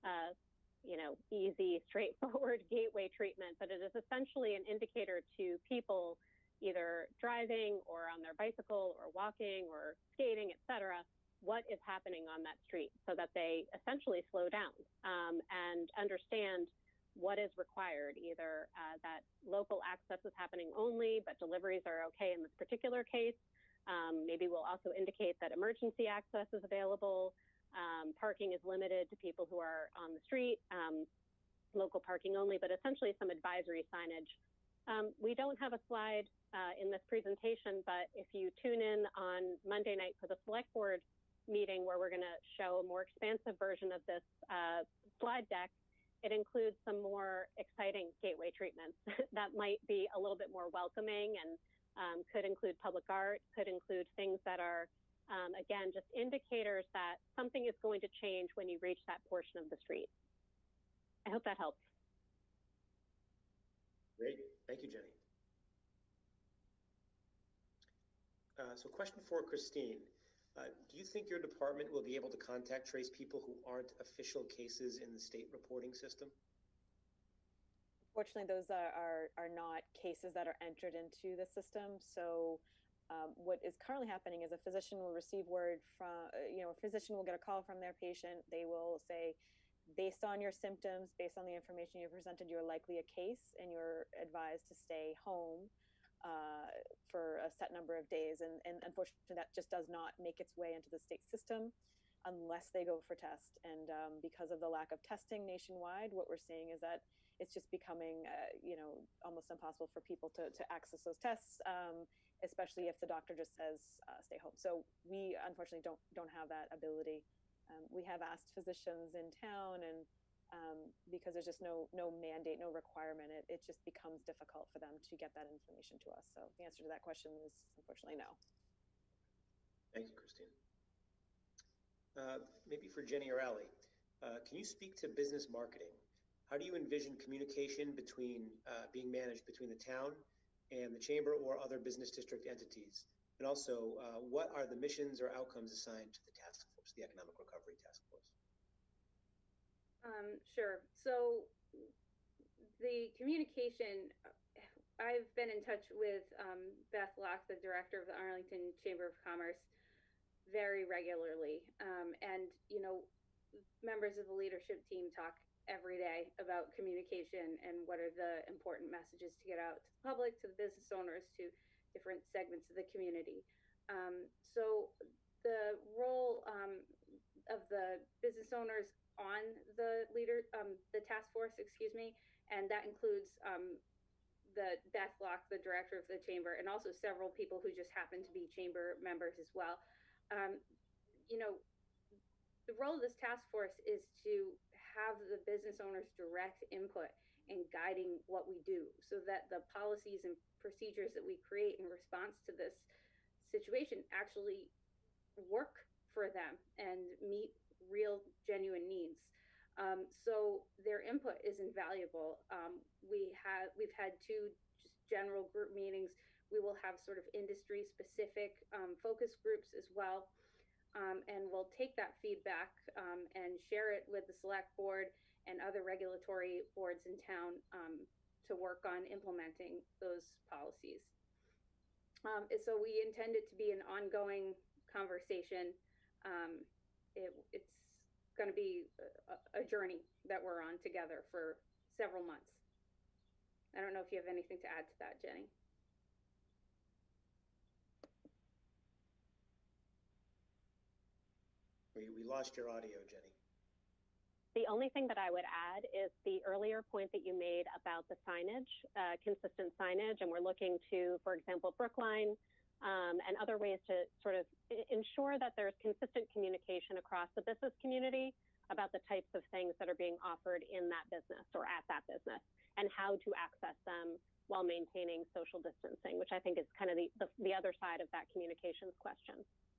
easy, straightforward gateway treatment, but it is essentially an indicator to people either driving or on their bicycle or walking or skating, etc., what is happening on that street, so that they essentially slow down and understand what is required, either that local access is happening only, but deliveries are okay in this particular case. Maybe we'll also indicate that emergency access is available. Parking is limited to people who are on the street, local parking only, but essentially some advisory signage. We don't have a slide in this presentation, but if you tune in on Monday night for the select board meeting, where we're going to show a more expansive version of this slide deck, it includes some more exciting gateway treatments that might be a little bit more welcoming, and could include public art, could include things that are, again, just indicators that something is going to change when you reach that portion of the street. I hope that helps.
Great, thank you, Jenny. So question for Christine. Do you think your department will be able to contact trace people who aren't official cases in the state reporting system?
Fortunately, those are not cases that are entered into the system. So what is currently happening is a physician will receive word from, a physician will get a call from their patient. They will say, based on your symptoms, based on the information you presented, you're likely a case and you're advised to stay home for a set number of days. And unfortunately, that just does not make its way into the state system unless they go for test. And because of the lack of testing nationwide, what we're seeing is that it's just becoming, almost impossible for people to access those tests, especially if the doctor just says stay home. So we unfortunately don't have that ability. We have asked physicians in town, and because there's just no mandate, no requirement, it just becomes difficult for them to get that information to us. So the answer to that question is unfortunately no.
Thank you, Christine. Maybe for Jenny or Ali, can you speak to business marketing? How do you envision communication being managed between the town and the chamber or other business district entities? And also, what are the missions or outcomes assigned to the task force, the Economic Recovery Task Force?
Sure. So the communication, I've been in touch with Beth Locke, the director of the Arlington Chamber of Commerce, very regularly. And, members of the leadership team talk every day about communication and what are the important messages to get out to the public, to the business owners, to different segments of the community. So the role of the business owners on the task force, and that includes the Beth Locke, the director of the chamber, and also several people who just happen to be chamber members as well. The role of this task force is to have the business owners' direct input in guiding what we do so that the policies and procedures that we create in response to this situation actually work for them and meet real, genuine needs. So their input is invaluable. We've had two just general group meetings. We will have sort of industry-specific focus groups as well. And we'll take that feedback and share it with the select board and other regulatory boards in town to work on implementing those policies. So we intend it to be an ongoing conversation. It's going to be a journey that we're on together for several months. I don't know if you have anything to add to that, Jenny.
We lost your audio, Jenny.
The only thing that I would add is the earlier point that you made about the signage, consistent signage, and we're looking to, for example, Brookline and other ways to sort of ensure that there's consistent communication across the business community about the types of things that are being offered in that business or at that business and how to access them while maintaining social distancing, which I think is kind of the other side of that communications question.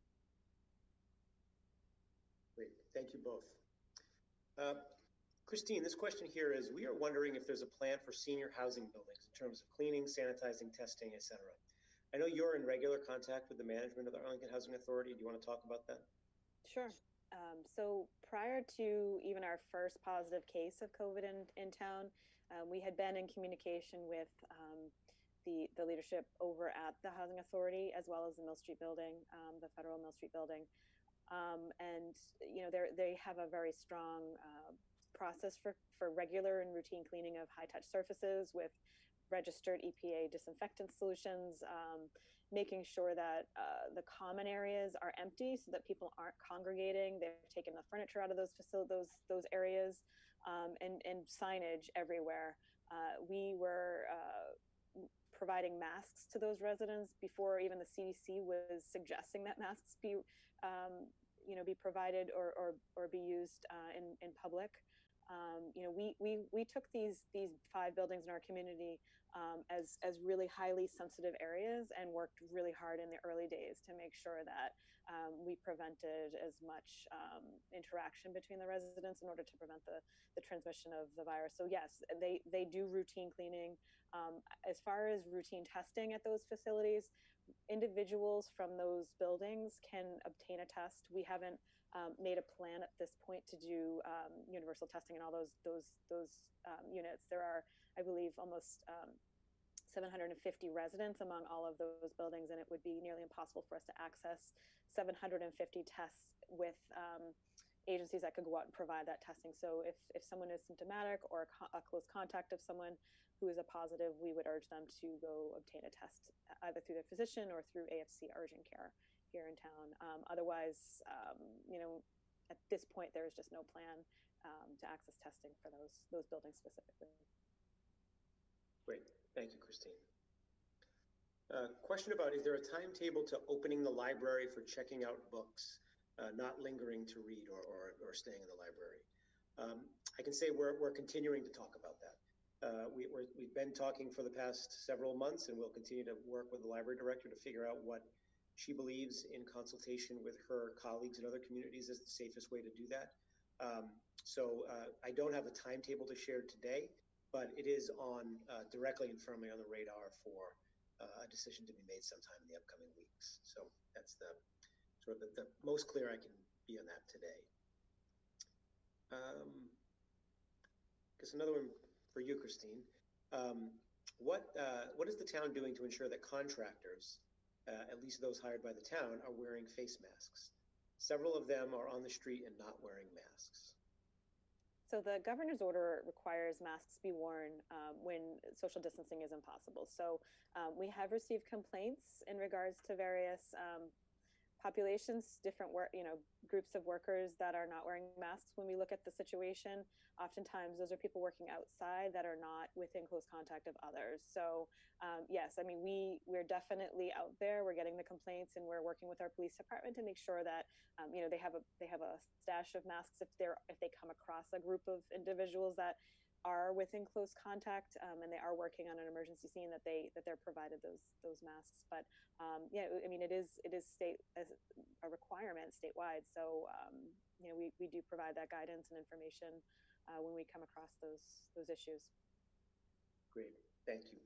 Great, thank you both. Christine, this question here is, we are wondering if there's a plan for senior housing buildings in terms of cleaning, sanitizing, testing, etc. I know you're in regular contact with the management of the Arlington Housing Authority. Do you want to talk about that?
Sure. So prior to even our first positive case of COVID in town, we had been in communication with the leadership over at the Housing Authority, as well as the Mill Street building, the federal Mill Street building. And they have a very strong process for regular and routine cleaning of high-touch surfaces with registered EPA disinfectant solutions, making sure that the common areas are empty so that people aren't congregating. They're taking the furniture out of those areas, and signage everywhere. We were providing masks to those residents before even the CDC was suggesting that masks be provided or be used in public. We took these 5 buildings in our community as really highly sensitive areas and worked really hard in the early days to make sure that we prevented as much interaction between the residents in order to prevent the transmission of the virus. So yes, they do routine cleaning. As far as routine testing at those facilities, individuals from those buildings can obtain a test. We haven't made a plan at this point to do universal testing in all those units. There are, I believe, almost 750 residents among all of those buildings, and it would be nearly impossible for us to access 750 tests with agencies that could go out and provide that testing. So if someone is symptomatic or a close contact of someone who is a positive, we would urge them to go obtain a test either through their physician or through AFC urgent care here in town. Otherwise, at this point, there is just no plan to access testing for those buildings specifically.
Great, thank you, Christine. Question about, is there a timetable to opening the library for checking out books, not lingering to read or staying in the library? I can say we're continuing to talk about that. We've been talking for the past several months, and we'll continue to work with the library director to figure out what she believes, in consultation with her colleagues in other communities, is the safest way to do that. So I don't have a timetable to share today, but it is on directly and firmly on the radar for a decision to be made sometime in the upcoming weeks. So that's the sort of the most clear I can be on that today. Guess another one for you, Christine. What is the town doing to ensure that contractors, at least those hired by the town, are wearing face masks? Several of them are on the street and not wearing masks.
So the governor's order requires masks be worn when social distancing is impossible. So we have received complaints in regards to various populations, different groups of workers that are not wearing masks. When we look at the situation, oftentimes those are people working outside that are not within close contact of others. So yes, I mean, we're definitely out there. We're getting the complaints, and we're working with our police department to make sure that they have a stash of masks if they come across a group of individuals that are within close contact, and they are working on an emergency scene, that they're provided those masks. But yeah, I mean, it is a requirement statewide. So we do provide that guidance and information when we come across those issues.
Great, thank you.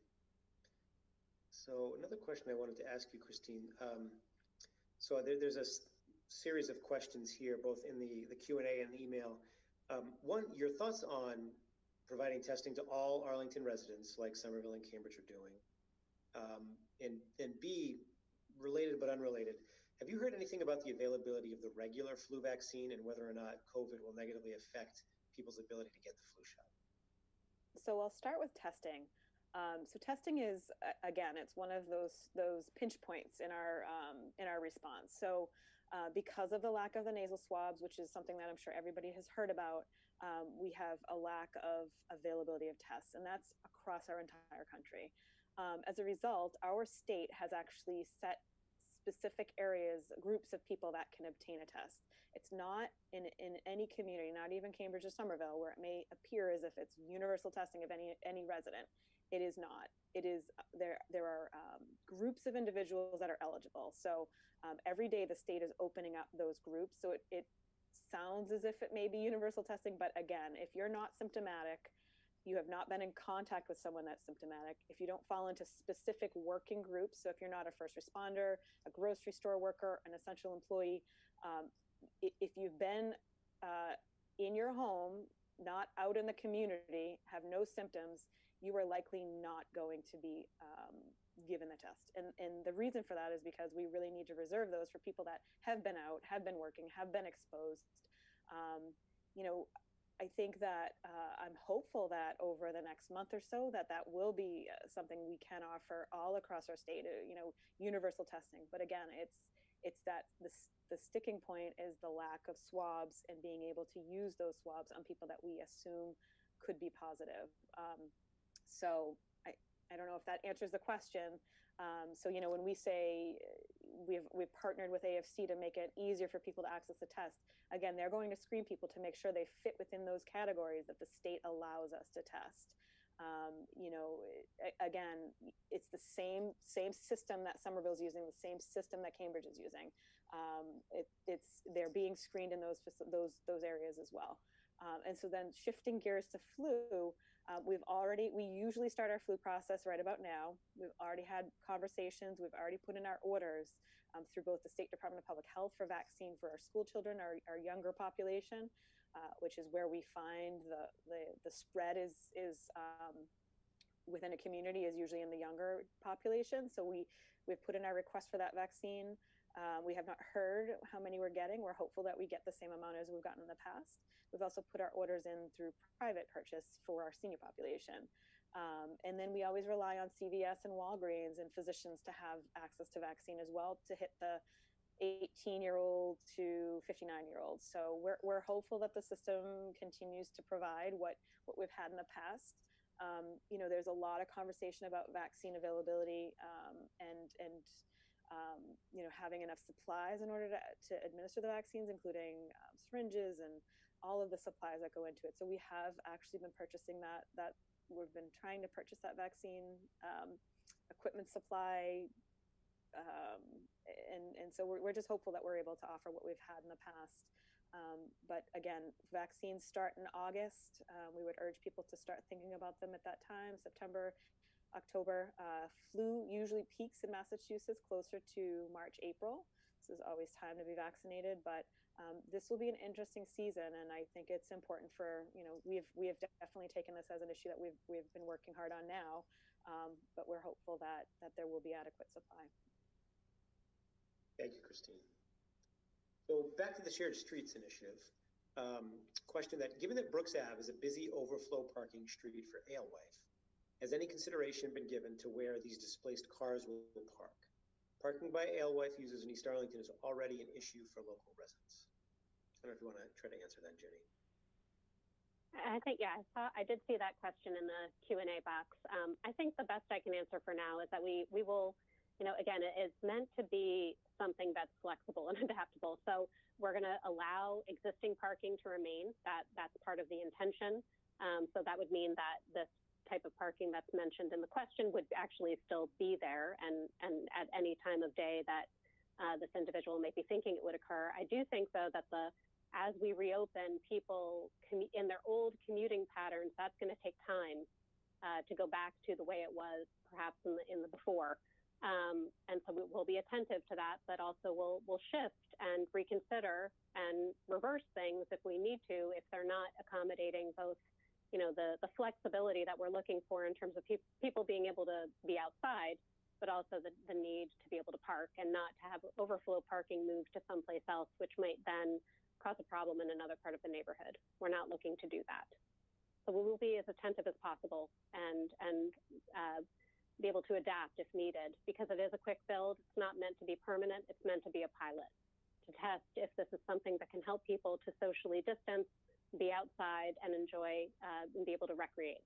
So another question I wanted to ask you, Christine. So there's a series of questions here, both in the Q&A and the email. One, your thoughts on providing testing to all Arlington residents, like Somerville and Cambridge are doing. And B, related but unrelated, have you heard anything about the availability of the regular flu vaccine and whether or not COVID will negatively affect people's ability to get the flu shot?
So I'll start with testing. So testing is, again, it's one of those pinch points in our response. So because of the lack of the nasal swabs, which is something that I'm sure everybody has heard about, we have a lack of availability of tests, and that's across our entire country. As a result, our state has actually set specific areas, groups of people that can obtain a test. It's not in any community, not even Cambridge or Somerville, where it may appear as if it's universal testing of any resident. It is not. It is there are groups of individuals that are eligible. So every day the state is opening up those groups. So it sounds as if it may be universal testing, but again, if you're not symptomatic, you have not been in contact with someone that's symptomatic, if you don't fall into specific working groups, so if you're not a first responder, a grocery store worker, an essential employee, if you've been in your home, not out in the community, have no symptoms, you are likely not going to be given the test. And the reason for that is because we really need to reserve those for people that have been out, have been working, have been exposed. I think that I'm hopeful that over the next month or so that will be something we can offer all across our state, universal testing. But again, it's that the sticking point is the lack of swabs and being able to use those swabs on people that we assume could be positive. So I don't know if that answers the question. So when we say we've partnered with AFC to make it easier for people to access the test, again, they're going to screen people to make sure they fit within those categories that the state allows us to test. Again, it's the same system that Somerville's using, the same system that Cambridge is using. They're being screened in those areas as well. And so then shifting gears to flu, we usually start our flu process right about now. We've already had conversations. We've already put in our orders through both the State Department of Public Health for vaccine for our school children, our younger population, which is where we find the spread is within a community is usually in the younger population. So we've put in our request for that vaccine. We have not heard how many we're getting. We're hopeful that we get the same amount as we've gotten in the past. We've also put our orders in through private purchase for our senior population. And then we always rely on CVS and Walgreens and physicians to have access to vaccine as well to hit the 18-year-old to 59-year-olds. So we're hopeful that the system continues to provide what we've had in the past. There's a lot of conversation about vaccine availability and having enough supplies in order to administer the vaccines, including syringes and all of the supplies that go into it. So we have actually been purchasing that we've been trying to purchase that vaccine equipment supply. And so we're just hopeful that we're able to offer what we've had in the past. But again, vaccines start in August. We would urge people to start thinking about them at that time, September, October. Flu usually peaks in Massachusetts closer to March, April. This is always time to be vaccinated, but this will be an interesting season. And I think it's important for, we have definitely taken this as an issue that we've been working hard on now, but we're hopeful that there will be adequate supply.
Thank you, Christine. So back to the Shared Streets Initiative. Question that, given that Brooks Ave is a busy overflow parking street for Alewife, has any consideration been given to where these displaced cars will park? Parking by Alewife users in East Arlington is already an issue for local residents. I don't know if you want to try to answer that, Jenny.
I think, yeah, I did see that question in the Q&A box. I think the best I can answer for now is that we will, again, it is meant to be something that's flexible and adaptable. So we're going to allow existing parking to remain. That's part of the intention. So that would mean that this type of parking that's mentioned in the question would actually still be there, and at any time of day that this individual may be thinking it would occur. I do think, though, that as we reopen, people in their old commuting patterns, that's going to take time to go back to the way it was perhaps in the before. And so we'll be attentive to that, but also we'll shift and reconsider and reverse things if we need to, if they're not accommodating both, the flexibility that we're looking for in terms of people being able to be outside, but also the need to be able to park and not to have overflow parking moved to someplace else, which might then cause a problem in another part of the neighborhood. We're not looking to do that. So we will be as attentive as possible and be able to adapt if needed, because it is a quick build. It's not meant to be permanent. It's meant to be a pilot to test if this is something that can help people to socially distance, be outside and enjoy and be able to recreate.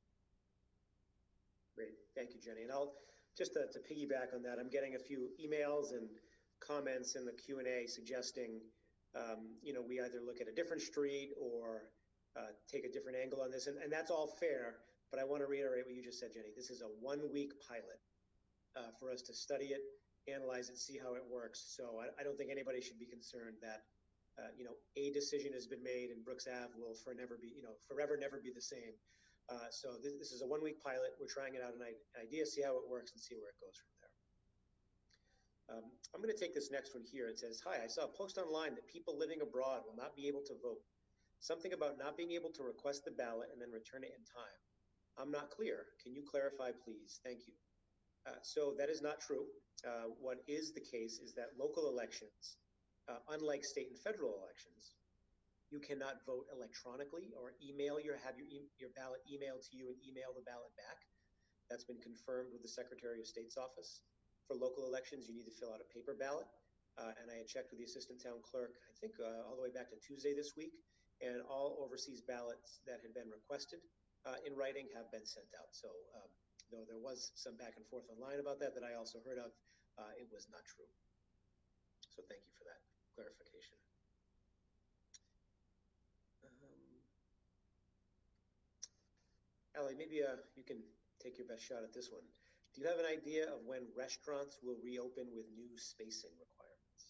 Great. Thank you, Jenny. And I'll just to piggyback on that, I'm getting a few emails and comments in the Q&A suggesting, we either look at a different street or take a different angle on this. And that's all fair. But I want to reiterate what you just said, Jenny. This is a one-week pilot for us to study it, analyze it, see how it works. So I don't think anybody should be concerned that, a decision has been made and Brooks Ave will forever never be the same. So this is a one-week pilot. We're trying it out an idea, see how it works, and see where it goes from there. I'm going to take this next one here. It says, hi, I saw a post online that people living abroad will not be able to vote. Something about not being able to request the ballot and then return it in time. I'm not clear. Can you clarify, please? Thank you. So that is not true. What is the case is that local elections, unlike state and federal elections, you cannot vote electronically or have your ballot emailed to you and email the ballot back. That's been confirmed with the Secretary of State's office. For local elections, you need to fill out a paper ballot. And I had checked with the Assistant Town Clerk, I think all the way back to Tuesday this week, and all overseas ballots that had been requested in writing have been sent out. So though there was some back and forth online about that I also heard of, it was not true. So thank you for that clarification. Allie, maybe you can take your best shot at this one. Do you have an idea of when restaurants will reopen with new spacing requirements?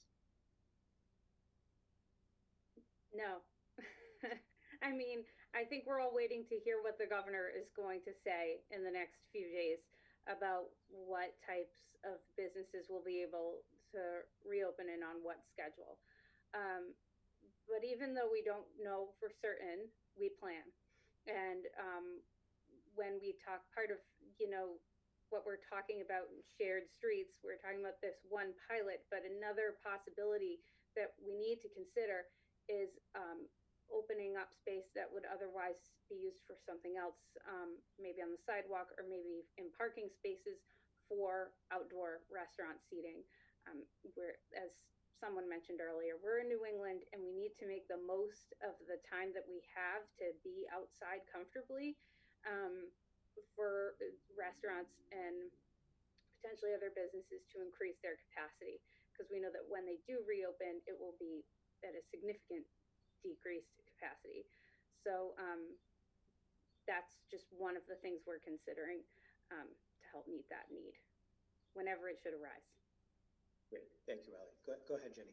No. I mean, I think we're all waiting to hear what the governor is going to say in the next few days about what types of businesses will be able to reopen and on what schedule. But even though we don't know for certain, we plan. And when we talk, part of, what we're talking about in shared streets. We're talking about this one pilot, but another possibility that we need to consider is opening up space that would otherwise be used for something else, maybe on the sidewalk or maybe in parking spaces for outdoor restaurant seating. We're, as someone mentioned earlier, we're in New England and we need to make the most of the time that we have to be outside comfortably for restaurants and potentially other businesses to increase their capacity, because we know that when they do reopen, it will be at a significant decreased capacity. So that's just one of the things we're considering to help meet that need whenever it should arise.
Great, thank you, Allie. Go ahead, Jenny.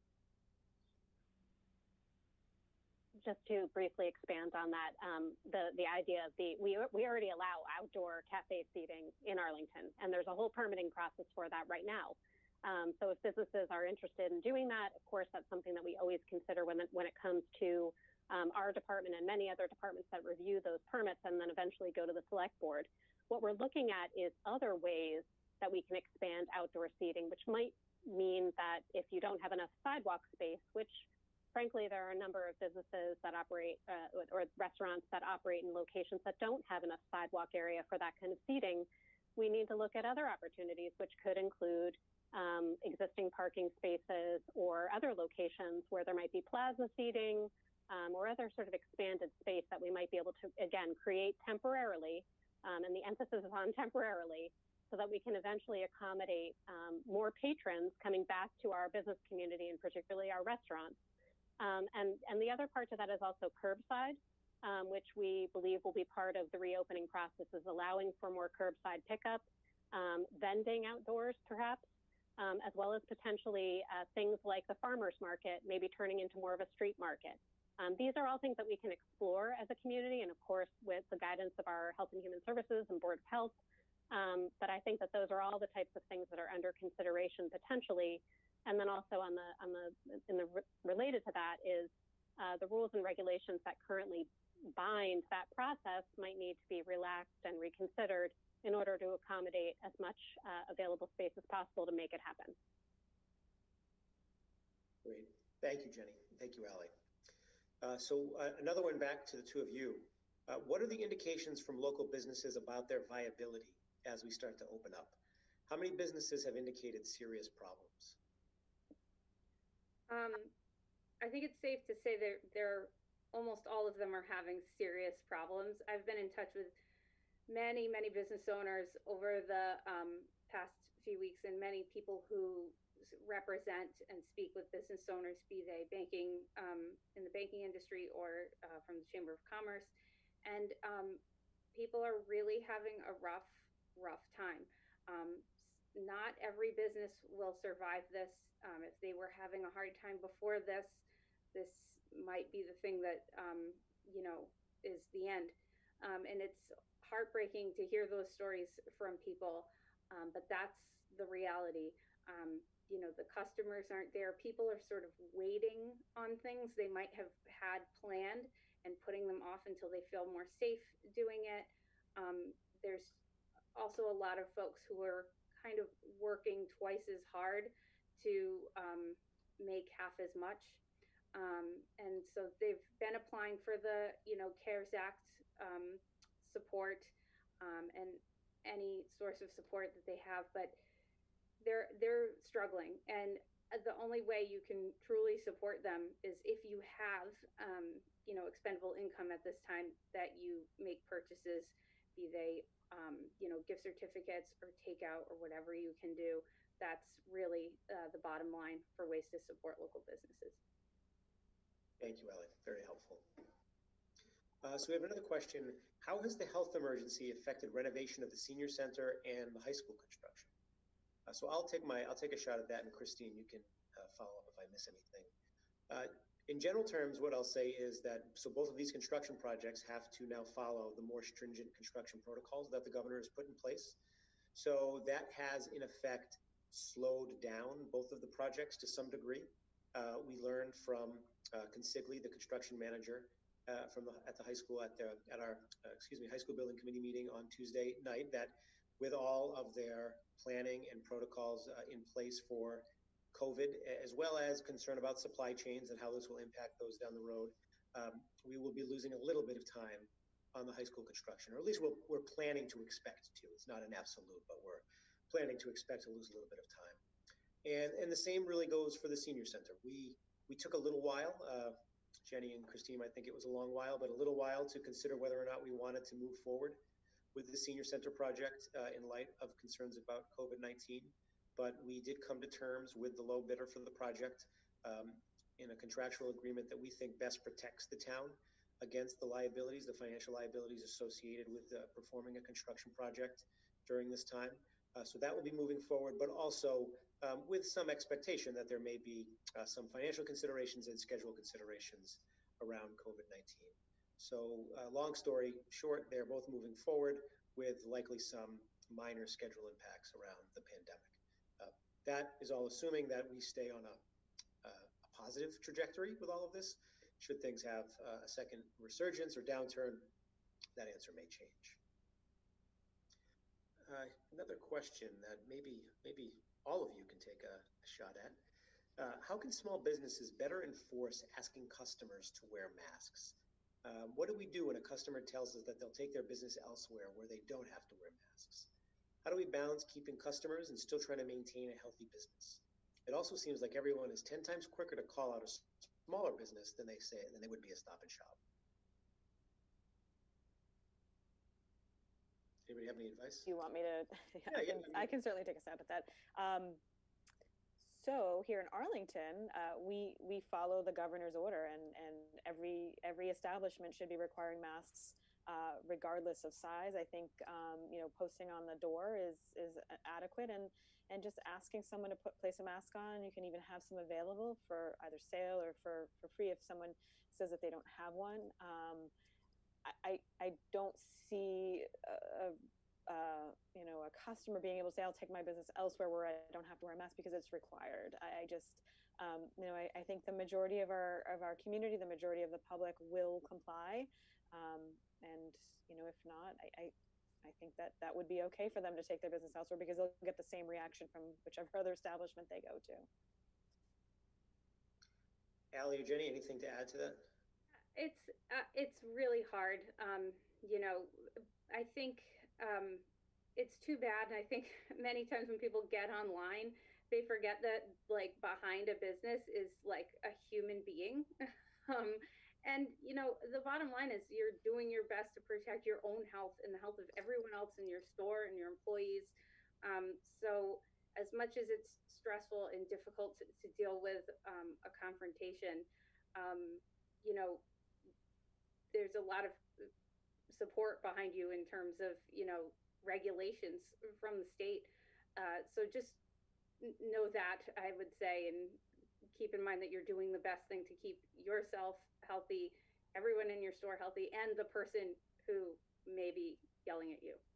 Just to briefly expand on that, the idea of we already allow outdoor cafe seating in Arlington, and there's a whole permitting process for that right now. So if businesses are interested in doing that, of course, that's something that we always consider when it comes to our department and many other departments that review those permits and then eventually go to the select board. What we're looking at is other ways that we can expand outdoor seating, which might mean that if you don't have enough sidewalk space, which frankly, there are a number of businesses that operate or restaurants that operate in locations that don't have enough sidewalk area for that kind of seating. We need to look at other opportunities, which could include existing parking spaces or other locations where there might be plaza seating or other sort of expanded space that we might be able to, again, create temporarily, and the emphasis is on temporarily, so that we can eventually accommodate more patrons coming back to our business community and particularly our restaurants. And the other part to that is also curbside, which we believe will be part of the reopening process, is allowing for more curbside pickup, vending outdoors perhaps, as well as potentially things like the farmers market, maybe turning into more of a street market. These are all things that we can explore as a community, and of course with the guidance of our Health and Human Services and Board of Health. But I think that those are all the types of things that are under consideration potentially. And then also related to that is the rules and regulations that currently bind that process might need to be relaxed and reconsidered in order to accommodate as much available space as possible to make it happen.
Great, thank you, Jenny. Thank you, Allie. So another one back to the two of you. What are the indications from local businesses about their viability as we start to open up? How many businesses have indicated serious problems?
I think it's safe to say they're almost all of them are having serious problems. I've been in touch with many business owners over the past few weeks, and many people who represent and speak with business owners, be they banking in the banking industry or from the Chamber of Commerce, and people are really having a rough time. Not every business will survive this. If they were having a hard time before this might be the thing that is the end. And it's heartbreaking to hear those stories from people, but that's the reality. The customers aren't there. People are sort of waiting on things they might have had planned and putting them off until they feel more safe doing it. There's also a lot of folks who are kind of working twice as hard to make half as much. And so they've been applying for the, CARES Act support and any source of support that they have, but they're struggling. And the only way you can truly support them is if you have, expendable income at this time, that you make purchases, be they, gift certificates or takeout or whatever you can do. That's really the bottom line for ways to support local businesses.
Thank you, Ellie. Very helpful. So we have another question. How has the health emergency affected renovation of the senior center and the high school construction? So I'll take a shot at that, and Christine, you can follow up if I miss anything. In general terms, what I'll say is that both of these construction projects have to now follow the more stringent construction protocols that the governor has put in place. So that has, in effect, slowed down both of the projects to some degree. We learned from Consigli, the construction manager, at the high school at our high school building committee meeting on Tuesday night, that with all of their planning and protocols in place for COVID, as well as concern about supply chains and how this will impact those down the road. We will be losing a little bit of time on the high school construction, or at least we're planning to expect to. It's not an absolute, but we're planning to expect to lose a little bit of time. And the same really goes for the senior center. We took a little while, Jenny and Christine, I think it was a long while, but a little while to consider whether or not we wanted to move forward with the senior center project in light of concerns about COVID-19. But we did come to terms with the low bidder for the project in a contractual agreement that we think best protects the town against the liabilities, the financial liabilities associated with performing a construction project during this time. So that will be moving forward, but also with some expectation that there may be some financial considerations and schedule considerations around COVID-19. So long story short, they're both moving forward with likely some minor schedule impacts around the pandemic. That is all assuming that we stay on a positive trajectory with all of this. Should things have a second resurgence or downturn, that answer may change. Another question that maybe all of you can take a shot at. How can small businesses better enforce asking customers to wear masks? What do we do when a customer tells us that they'll take their business elsewhere where they don't have to wear masks? How do we balance keeping customers and still trying to maintain a healthy business? It also seems like everyone is 10 times quicker to call out a smaller business than they would be a Stop and Shop. Anybody have any advice?
Do you want me to?
Yeah,
I can certainly take a stab at that. So here in Arlington, we follow the governor's order, and every establishment should be requiring masks, regardless of size. I think posting on the door is adequate, and just asking someone to place a mask on. You can even have some available for either sale or for free if someone says that they don't have one. I don't see a customer being able to say, I'll take my business elsewhere where I don't have to wear a mask because it's required. I just I think the majority of our community, the majority of the public will comply, and if not, I think that would be okay for them to take their business elsewhere because they'll get the same reaction from whichever other establishment they go to.
Allie or Jenny, anything to add to that?
It's really hard. I think it's too bad. And I think many times when people get online, they forget that like behind a business is like a human being. And the bottom line is you're doing your best to protect your own health and the health of everyone else in your store and your employees. So as much as it's stressful and difficult to deal with a confrontation, there's a lot of support behind you in terms of regulations from the state. So just know that, I would say, and keep in mind that you're doing the best thing to keep yourself healthy, everyone in your store healthy, and the person who may be yelling at you.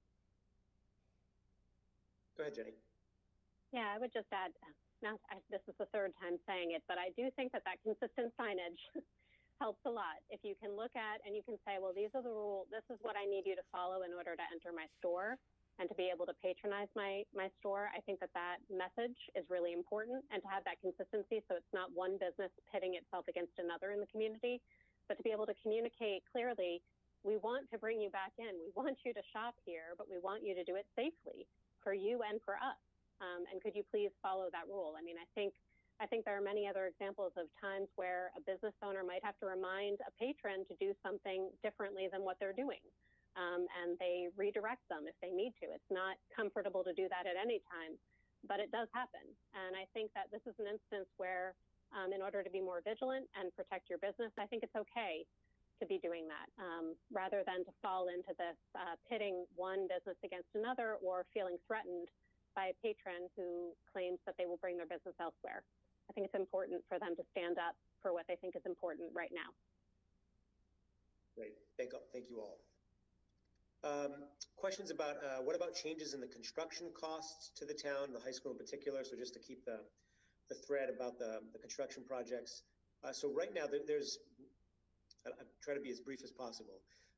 Go ahead, Jenny.
Yeah, I would just add, now this is the third time saying it, but I do think that consistent signage helps a lot. If you can look at and you can say, well, these are the rules, this is what I need you to follow in order to enter my store and to be able to patronize my store, I think that message is really important, and to have that consistency so it's not one business pitting itself against another in the community, but to be able to communicate clearly, we want to bring you back in. We want you to shop here, but we want you to do it safely for you and for us. And could you please follow that rule? I mean, I think there are many other examples of times where a business owner might have to remind a patron to do something differently than what they're doing. And they redirect them if they need to. It's not comfortable to do that at any time, but it does happen. And I think that this is an instance where, in order to be more vigilant and protect your business, I think it's okay to be doing that, rather than to fall into this pitting one business against another or feeling threatened by a patron who claims that they will bring their business elsewhere. I think it's important for them to stand up for what they think is important right now.
Great, thank you all. Questions about what about changes in the construction costs to the town, the high school in particular? So just to keep the thread about the construction projects. So right now there's, I'll try to be as brief as possible.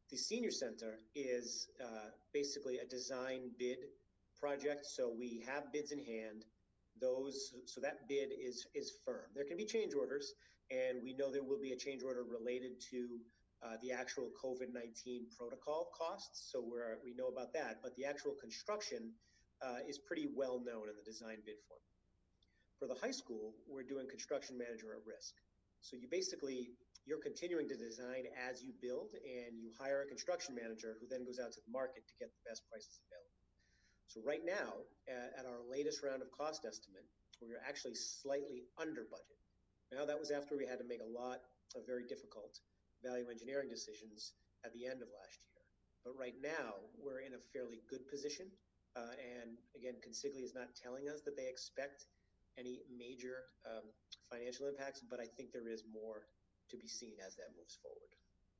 The senior center is basically a design bid project. So we have bids in hand. So that bid is firm. There can be change orders, and we know there will be a change order related to the actual COVID-19 protocol costs. So we know about that, but the actual construction is pretty well known in the design bid form. For the high school, we're doing construction manager at risk. So you're continuing to design as you build, and you hire a construction manager who then goes out to the market to get the best prices available. So right now, at our latest round of cost estimate, we're actually slightly under budget. Now that was after we had to make a lot of very difficult value engineering decisions at the end of last year. But right now, we're in a fairly good position. And again, Consigli is not telling us that they expect any major financial impacts, but I think there is more to be seen as that moves forward.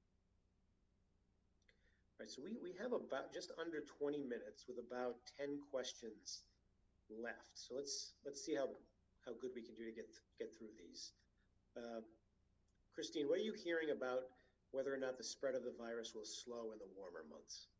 All right, so we have about just under 20 minutes with about 10 questions left. So let's see how good we can do to get through these. Christine, what are you hearing about whether or not the spread of the virus will slow in the warmer months?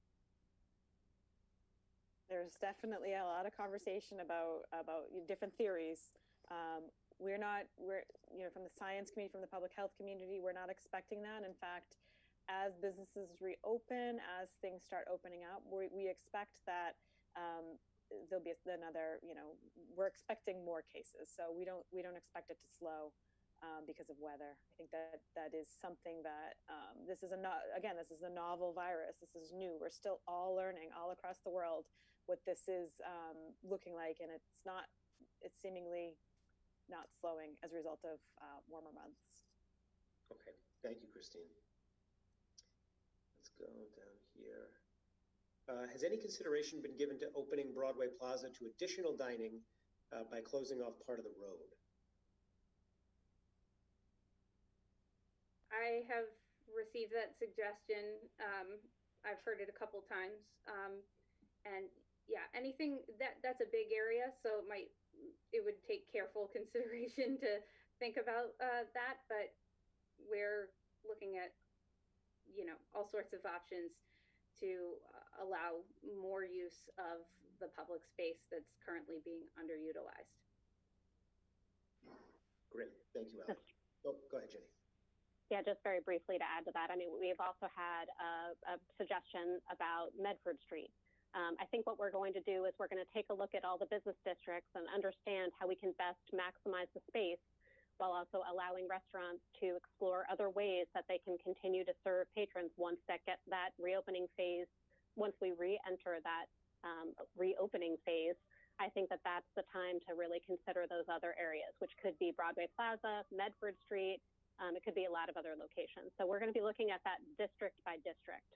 There's definitely a lot of conversation about different theories. We're from the science community, from the public health community, we're not expecting that. In fact, as businesses reopen, as things start opening up, we expect that there'll be another, we're expecting more cases. So we don't expect it to slow because of weather. I think that is something that this is a novel virus. This is new. We're still all learning all across the world what this is looking like, and it's seemingly not slowing as a result of warmer months.
Okay, thank you, Christine. Let's go down here. Has any consideration been given to opening Broadway Plaza to additional dining by closing off part of the road?
I have received that suggestion. I've heard it a couple times. And yeah, anything that's a big area, so it would take careful consideration to think about that, but we're looking at, all sorts of options to allow more use of the public space that's currently being underutilized.
Great, thank you, Ally. Oh, go ahead, Jenny.
Yeah, just very briefly to add to that. I mean, we've also had a suggestion about Medford Street. I think what we're going to do is we're going to take a look at all the business districts and understand how we can best maximize the space while also allowing restaurants to explore other ways that they can continue to serve patrons once that reopening phase, once we re-enter that reopening phase. I think that's the time to really consider those other areas, which could be Broadway Plaza, Medford Street. It could be a lot of other locations. So we're going to be looking at that district by district.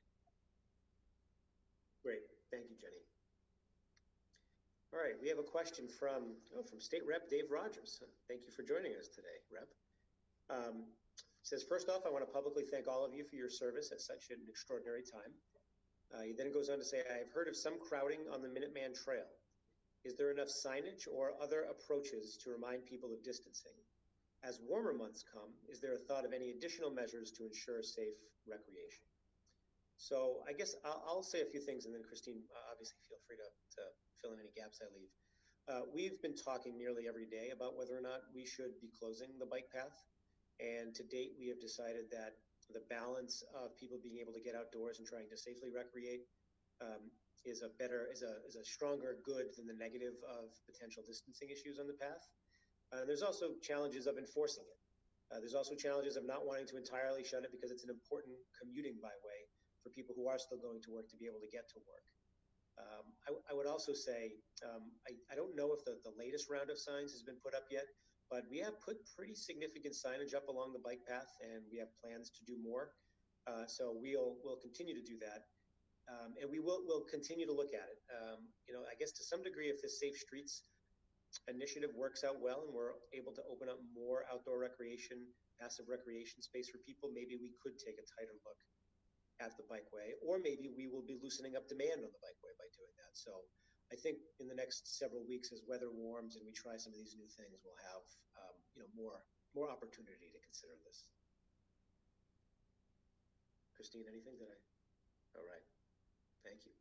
Great, thank you, Jenny. All right, we have a question from State Rep Dave Rogers. Thank you for joining us today, Rep. Says, first off, I want to publicly thank all of you for your service at such an extraordinary time. He then goes on to say, I have heard of some crowding on the Minuteman Trail. Is there enough signage or other approaches to remind people of distancing? As warmer months come, is there a thought of any additional measures to ensure safe recreation? So I guess I'll say a few things, and then Christine, obviously feel free to fill in any gaps I leave. We've been talking nearly every day about whether or not we should be closing the bike path. And to date, we have decided that the balance of people being able to get outdoors and trying to safely recreate is a stronger good than the negative of potential distancing issues on the path. There's also challenges of enforcing it. There's also challenges of not wanting to entirely shut it because it's an important commuting byway for people who are still going to work to be able to get to work. I would also say, I don't know if the latest round of signs has been put up yet, but we have put pretty significant signage up along the bike path, and we have plans to do more. So we'll continue to do that. And we'll continue to look at it. I guess to some degree, if the Safe Streets initiative works out well and we're able to open up more outdoor recreation, passive recreation space for people, maybe we could take a tighter look at the bikeway, or maybe we will be loosening up demand on the bikeway by doing that. So I think in the next several weeks, as weather warms and we try some of these new things, we'll have more opportunity to consider this. Christine, anything that all right, thank you.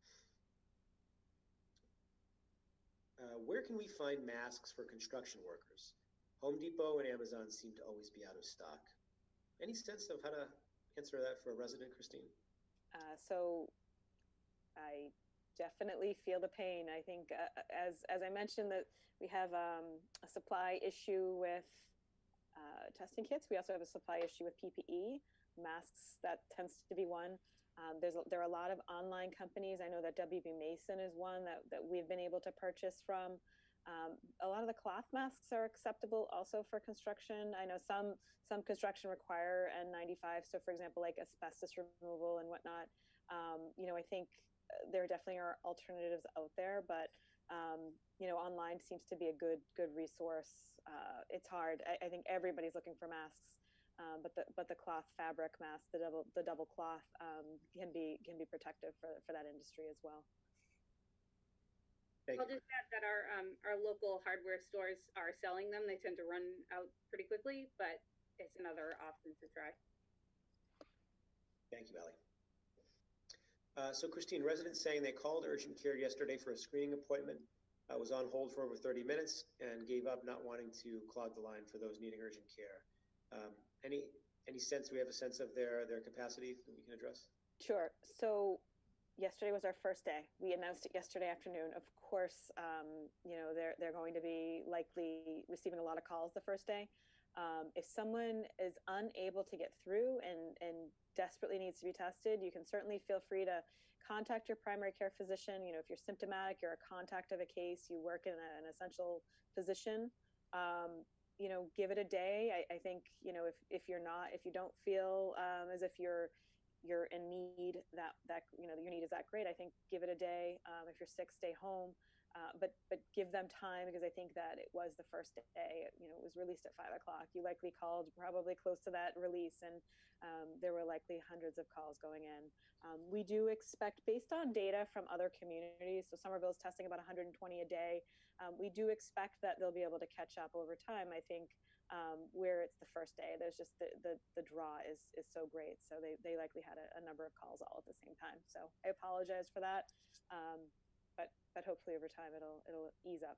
Where can we find masks for construction workers? Home Depot and Amazon seem to always be out of stock. Any sense of how to answer that for a resident, Christine?
So I definitely feel the pain. I think, as I mentioned, that we have a supply issue with testing kits. We also have a supply issue with PPE, masks. That tends to be one. There are a lot of online companies. I know that WB Mason is one that we've been able to purchase from. A lot of the cloth masks are acceptable also for construction. I know some construction require N95. So for example, like asbestos removal and whatnot. I think there definitely are alternatives out there, but online seems to be a good resource. It's hard. I think everybody's looking for masks. But the cloth fabric mask, the double cloth, can be protective for that industry as well.
I'll just add that our local hardware stores are selling them. They tend to run out pretty quickly, but it's another option to try.
Thank you, Allie. So Christine, residents saying they called urgent care yesterday for a screening appointment, was on hold for over 30 minutes and gave up, not wanting to clog the line for those needing urgent care. Any sense, we have a sense of their capacity that we can address?
Sure. So yesterday was our first day. We announced it yesterday afternoon. Of course, they're going to be likely receiving a lot of calls the first day. If someone is unable to get through and desperately needs to be tested, you can certainly feel free to contact your primary care physician. If you're symptomatic, you're a contact of a case, you work in an essential position, give it a day. I think, if you don't feel as if you're in need, that your need is that great, I think give it a day. If you're sick, stay home. But give them time, because I think that it was the first day. It was released at 5 o'clock. You likely called probably close to that release, and there were likely hundreds of calls going in. We do expect, based on data from other communities, so Somerville's testing about 120 a day. We do expect that they'll be able to catch up over time. I think where it's the first day, there's just the draw is so great. So they likely had a number of calls all at the same time. So I apologize for that. But hopefully over time it'll ease up.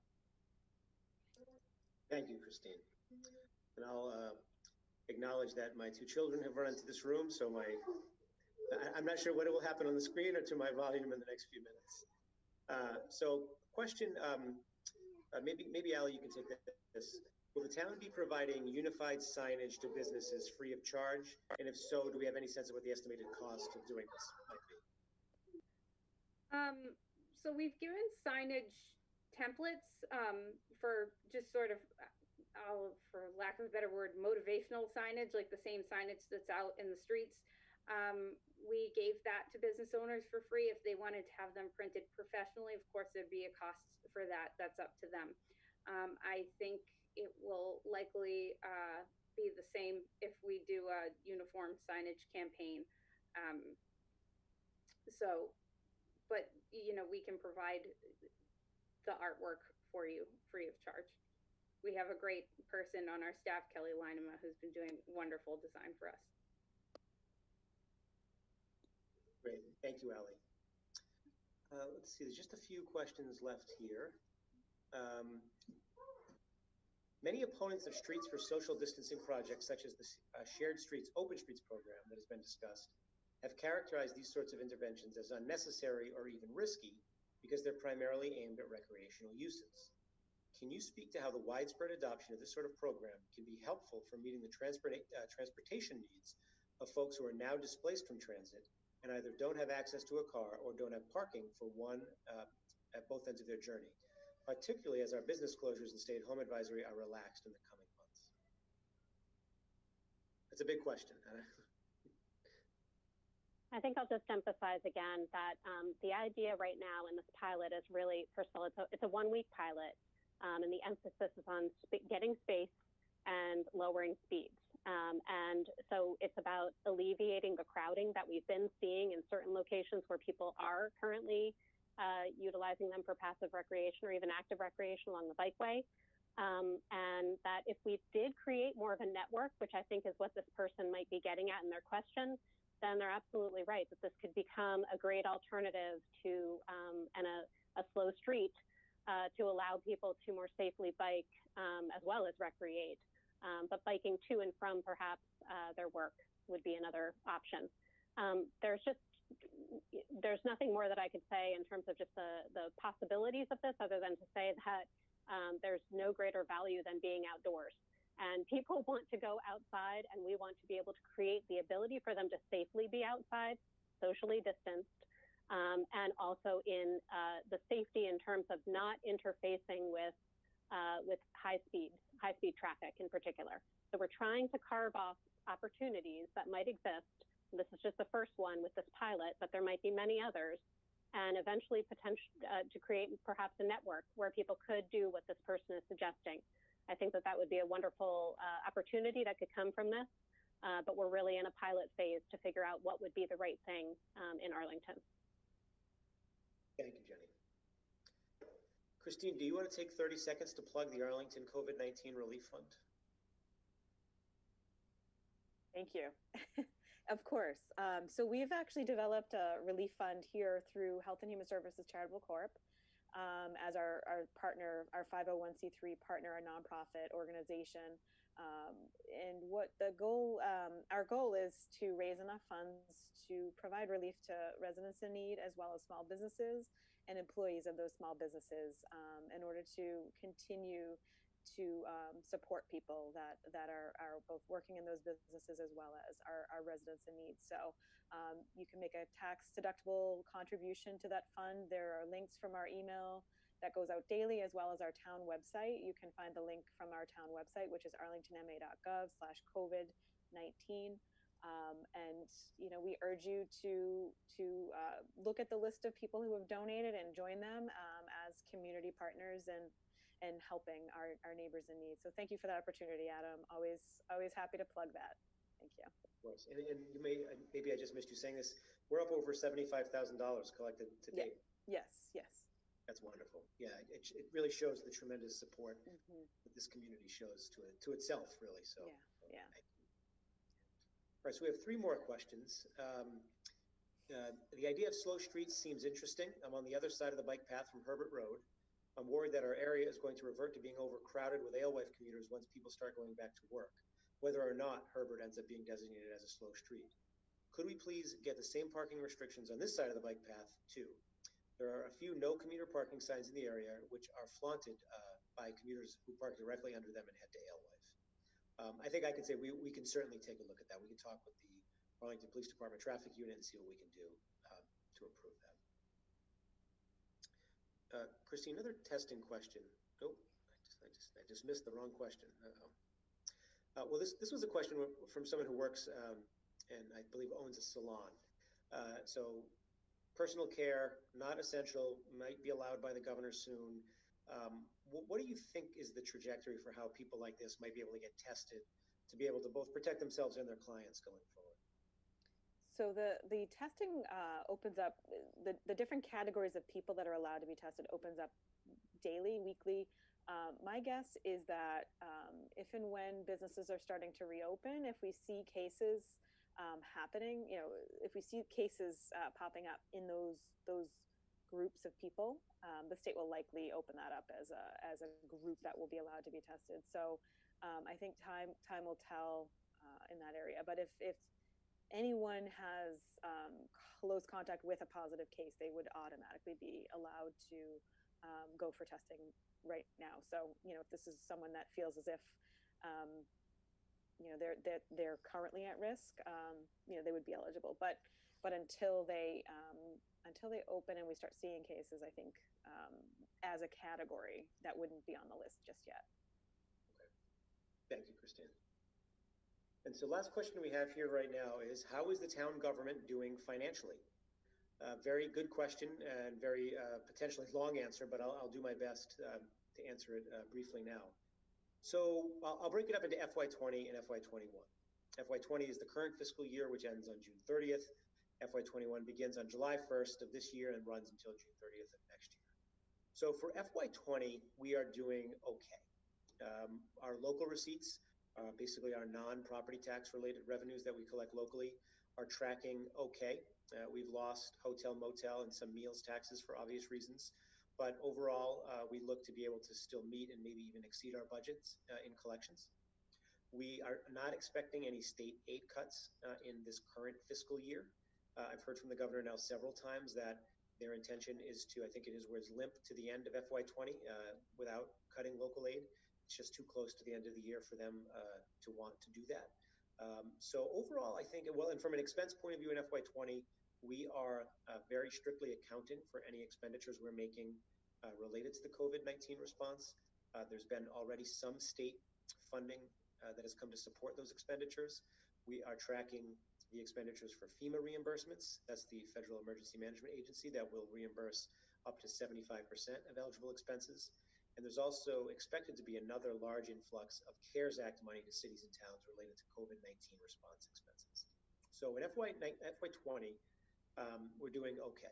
Thank you, Christine. And I'll acknowledge that my 2 children have run into this room, so I'm not sure what will happen on the screen or to my volume in the next few minutes. So question, maybe Allie, you can take this. Will the town be providing unified signage to businesses free of charge? And if so, do we have any sense of what the estimated cost of doing this might be?
So we've given signage templates for just sort of, for lack of a better word, motivational signage, like the same signage that's out in the streets. We gave that to business owners for free. If they wanted to have them printed professionally, of course, there'd be a cost for that. That's up to them. I think it will likely be the same if we do a uniform signage campaign. But we can provide the artwork for you free of charge. We have a great person on our staff, Kelly Linema, who's been doing wonderful design for us.
Great, thank you, Allie. Let's see, there's just a few questions left here. Many opponents of Streets for Social Distancing projects, such as the Shared Streets, Open Streets program that has been discussed, have characterized these sorts of interventions as unnecessary or even risky because they're primarily aimed at recreational uses. Can you speak to how the widespread adoption of this sort of program can be helpful for meeting the transportation needs of folks who are now displaced from transit and either don't have access to a car or don't have parking for one at both ends of their journey, particularly as our business closures and stay-at-home advisory are relaxed in the coming months? That's a big question.
I think I'll just emphasize again that the idea right now in this pilot is really, first of all, it's a 1-week pilot, and the emphasis is on getting space and lowering speeds. And so it's about alleviating the crowding that we've been seeing in certain locations where people are currently utilizing them for passive recreation or even active recreation along the bikeway. And that if we did create more of a network, which I think is what this person might be getting at in their question, then they're absolutely right that this could become a great alternative to and a slow street to allow people to more safely bike as well as recreate. But biking to and from perhaps their work would be another option. There's nothing more that I could say in terms of just the possibilities of this, other than to say that there's no greater value than being outdoors. And people want to go outside, and we want to be able to create the ability for them to safely be outside, socially distanced, and also in the safety in terms of not interfacing with high speed traffic in particular. So we're trying to carve off opportunities that might exist. This is just the first one with this pilot, but there might be many others, and eventually to create perhaps a network where people could do what this person is suggesting. I think that would be a wonderful opportunity that could come from this, but we're really in a pilot phase to figure out what would be the right thing in Arlington.
Thank you, Jenny. Christine, do you want to take 30 seconds to plug the Arlington COVID-19 Relief Fund?
Thank you. Of course. So we've actually developed a relief fund here through Health and Human Services Charitable Corp. As our partner, our 501c3 partner, a nonprofit organization. And what the goal, our goal is to raise enough funds to provide relief to residents in need, as well as small businesses and employees of those small businesses, in order to continue to support people that are both working in those businesses as well as our residents in need. So you can make a tax-deductible contribution to that fund. There are links from our email that goes out daily, as well as our town website. You can find the link from our town website, which is arlingtonma.gov/COVID-19. And we urge you to look at the list of people who have donated and join them as community partners and helping our neighbors in need. So thank you for that opportunity, Adam. Always happy to plug that. Thank you.
Of course. And you maybe I just missed you saying this. We're up over $75,000 collected to date.
Yes.
That's wonderful. Yeah, it really shows the tremendous support that this community shows to itself, really. So
yeah.
Thank you. All right, so we have 3 more questions. The idea of slow streets seems interesting. I'm on the other side of the bike path from Herbert Road. I'm worried that our area is going to revert to being overcrowded with alewife commuters once people start going back to work, whether or not Herbert ends up being designated as a slow street. Could we please get the same parking restrictions on this side of the bike path too? There are a few no commuter parking signs in the area, which are flaunted by commuters who park directly under them and head to alewife. I think I can say we can certainly take a look at that. We can talk with the Arlington Police Department Traffic Unit and see what we can do to improve that. Christine, another testing question. Oh, I just missed the wrong question. Well, this was a question from someone who works and I believe owns a salon. So personal care, not essential, might be allowed by the governor soon. What do you think is the trajectory for how people like this might be able to get tested to be able to both protect themselves and their clients going forward?
So the testing opens up, the different categories of people that are allowed to be tested opens up daily, weekly. My guess is that if and when businesses are starting to reopen, if we see cases happening, if we see cases popping up in those groups of people, the state will likely open that up as a group that will be allowed to be tested. So I think time will tell in that area. But if anyone has close contact with a positive case, they would automatically be allowed to go for testing right now. So, if this is someone that feels as if, they're currently at risk, they would be eligible. But until they open and we start seeing cases, I think as a category that wouldn't be on the list just yet.
Okay. Thank you, Christine. And so last question we have here right now is, how is the town government doing financially? Very good question and very potentially long answer, but I'll do my best to answer it briefly now. So I'll break it up into FY20 and FY21. FY20 is the current fiscal year, which ends on June 30th. FY21 begins on July 1st of this year and runs until June 30th of next year. So for FY20, we are doing okay. Our local receipts, basically our non-property tax related revenues that we collect locally, are tracking okay. We've lost hotel, motel, and some meals taxes for obvious reasons. But overall, we look to be able to still meet and maybe even exceed our budgets in collections. We are not expecting any state aid cuts in this current fiscal year. I've heard from the governor now several times that their intention is to, I think it is words, limp to the end of FY20 without cutting local aid. It's just too close to the end of the year for them to want to do that. So overall, I think, well, and from an expense point of view in FY20, we are very strictly accounting for any expenditures we're making related to the COVID-19 response. There's been already some state funding that has come to support those expenditures. We are tracking the expenditures for FEMA reimbursements. That's the Federal Emergency Management Agency that will reimburse up to 75% of eligible expenses. And there's also expected to be another large influx of CARES Act money to cities and towns related to COVID-19 response expenses. So in FY20, we're doing okay.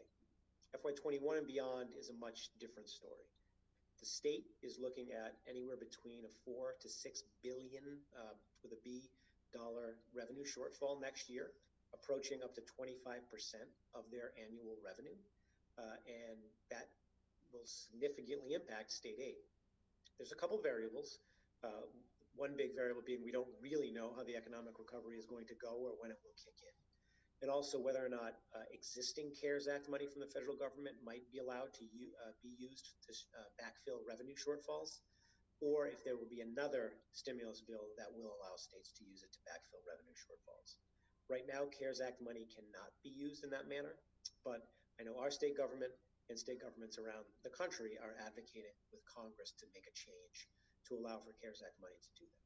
FY21 and beyond is a much different story. The state is looking at anywhere between a $4 to $6 billion with a B dollar revenue shortfall next year, approaching up to 25% of their annual revenue, and that will significantly impact state aid. There's a couple variables. One big variable being we don't really know how the economic recovery is going to go or when it will kick in. And also whether or not existing CARES Act money from the federal government might be allowed to be used to backfill revenue shortfalls, or if there will be another stimulus bill that will allow states to use it to backfill revenue shortfalls. Right now, CARES Act money cannot be used in that manner, but I know our state government and state governments around the country are advocating with Congress to make a change to allow for CARES Act money to do that.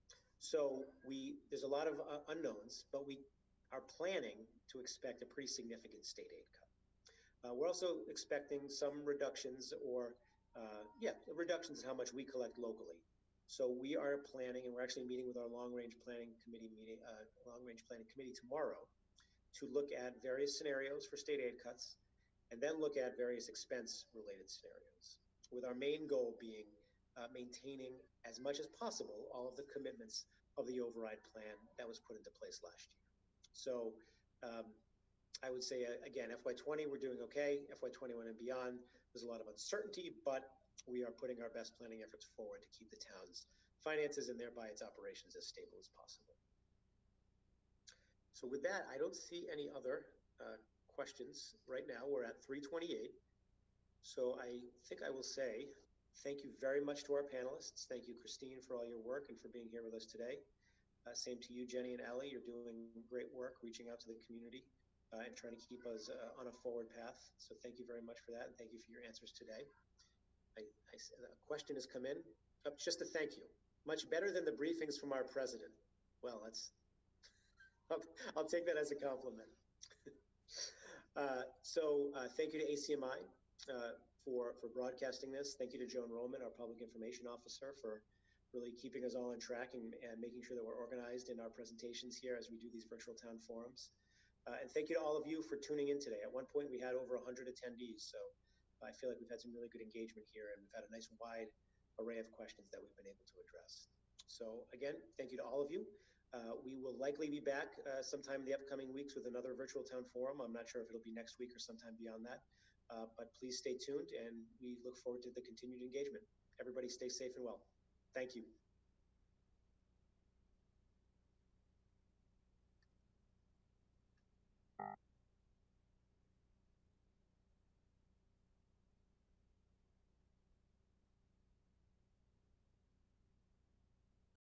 So there's a lot of unknowns, but we are planning to expect a pretty significant state aid cut. We're also expecting some reductions or reductions in how much we collect locally. So we are planning, and we're actually meeting with our long-range planning committee tomorrow to look at various scenarios for state aid cuts, and then look at various expense-related scenarios, with our main goal being maintaining as much as possible all of the commitments of the override plan that was put into place last year. So I would say, again, FY20, we're doing okay. FY21 and beyond, there's a lot of uncertainty, but we are putting our best planning efforts forward to keep the town's finances and thereby its operations as stable as possible. So with that, I don't see any other questions right now. We're at 3:28. So I think I will say thank you very much to our panelists. Thank you, Christine, for all your work and for being here with us today. Same to you, Jenny and Allie. You're doing great work reaching out to the community and trying to keep us on a forward path. So thank you very much for that, and thank you for your answers today. A question has come in. Just a thank you. Much better than the briefings from our president. Well, I'll take that as a compliment. Thank you to ACMI for broadcasting this. Thank you to Joan Roman, our public information officer, for really keeping us all on track and making sure that we're organized in our presentations here as we do these virtual town forums. And thank you to all of you for tuning in today. At one point, we had over 100 attendees, so I feel like we've had some really good engagement here, and we've had a nice wide array of questions that we've been able to address. So again, thank you to all of you. We will likely be back sometime in the upcoming weeks with another virtual town forum. I'm not sure if it'll be next week or sometime beyond that, but please stay tuned, and we look forward to the continued engagement. Everybody stay safe and well. Thank you.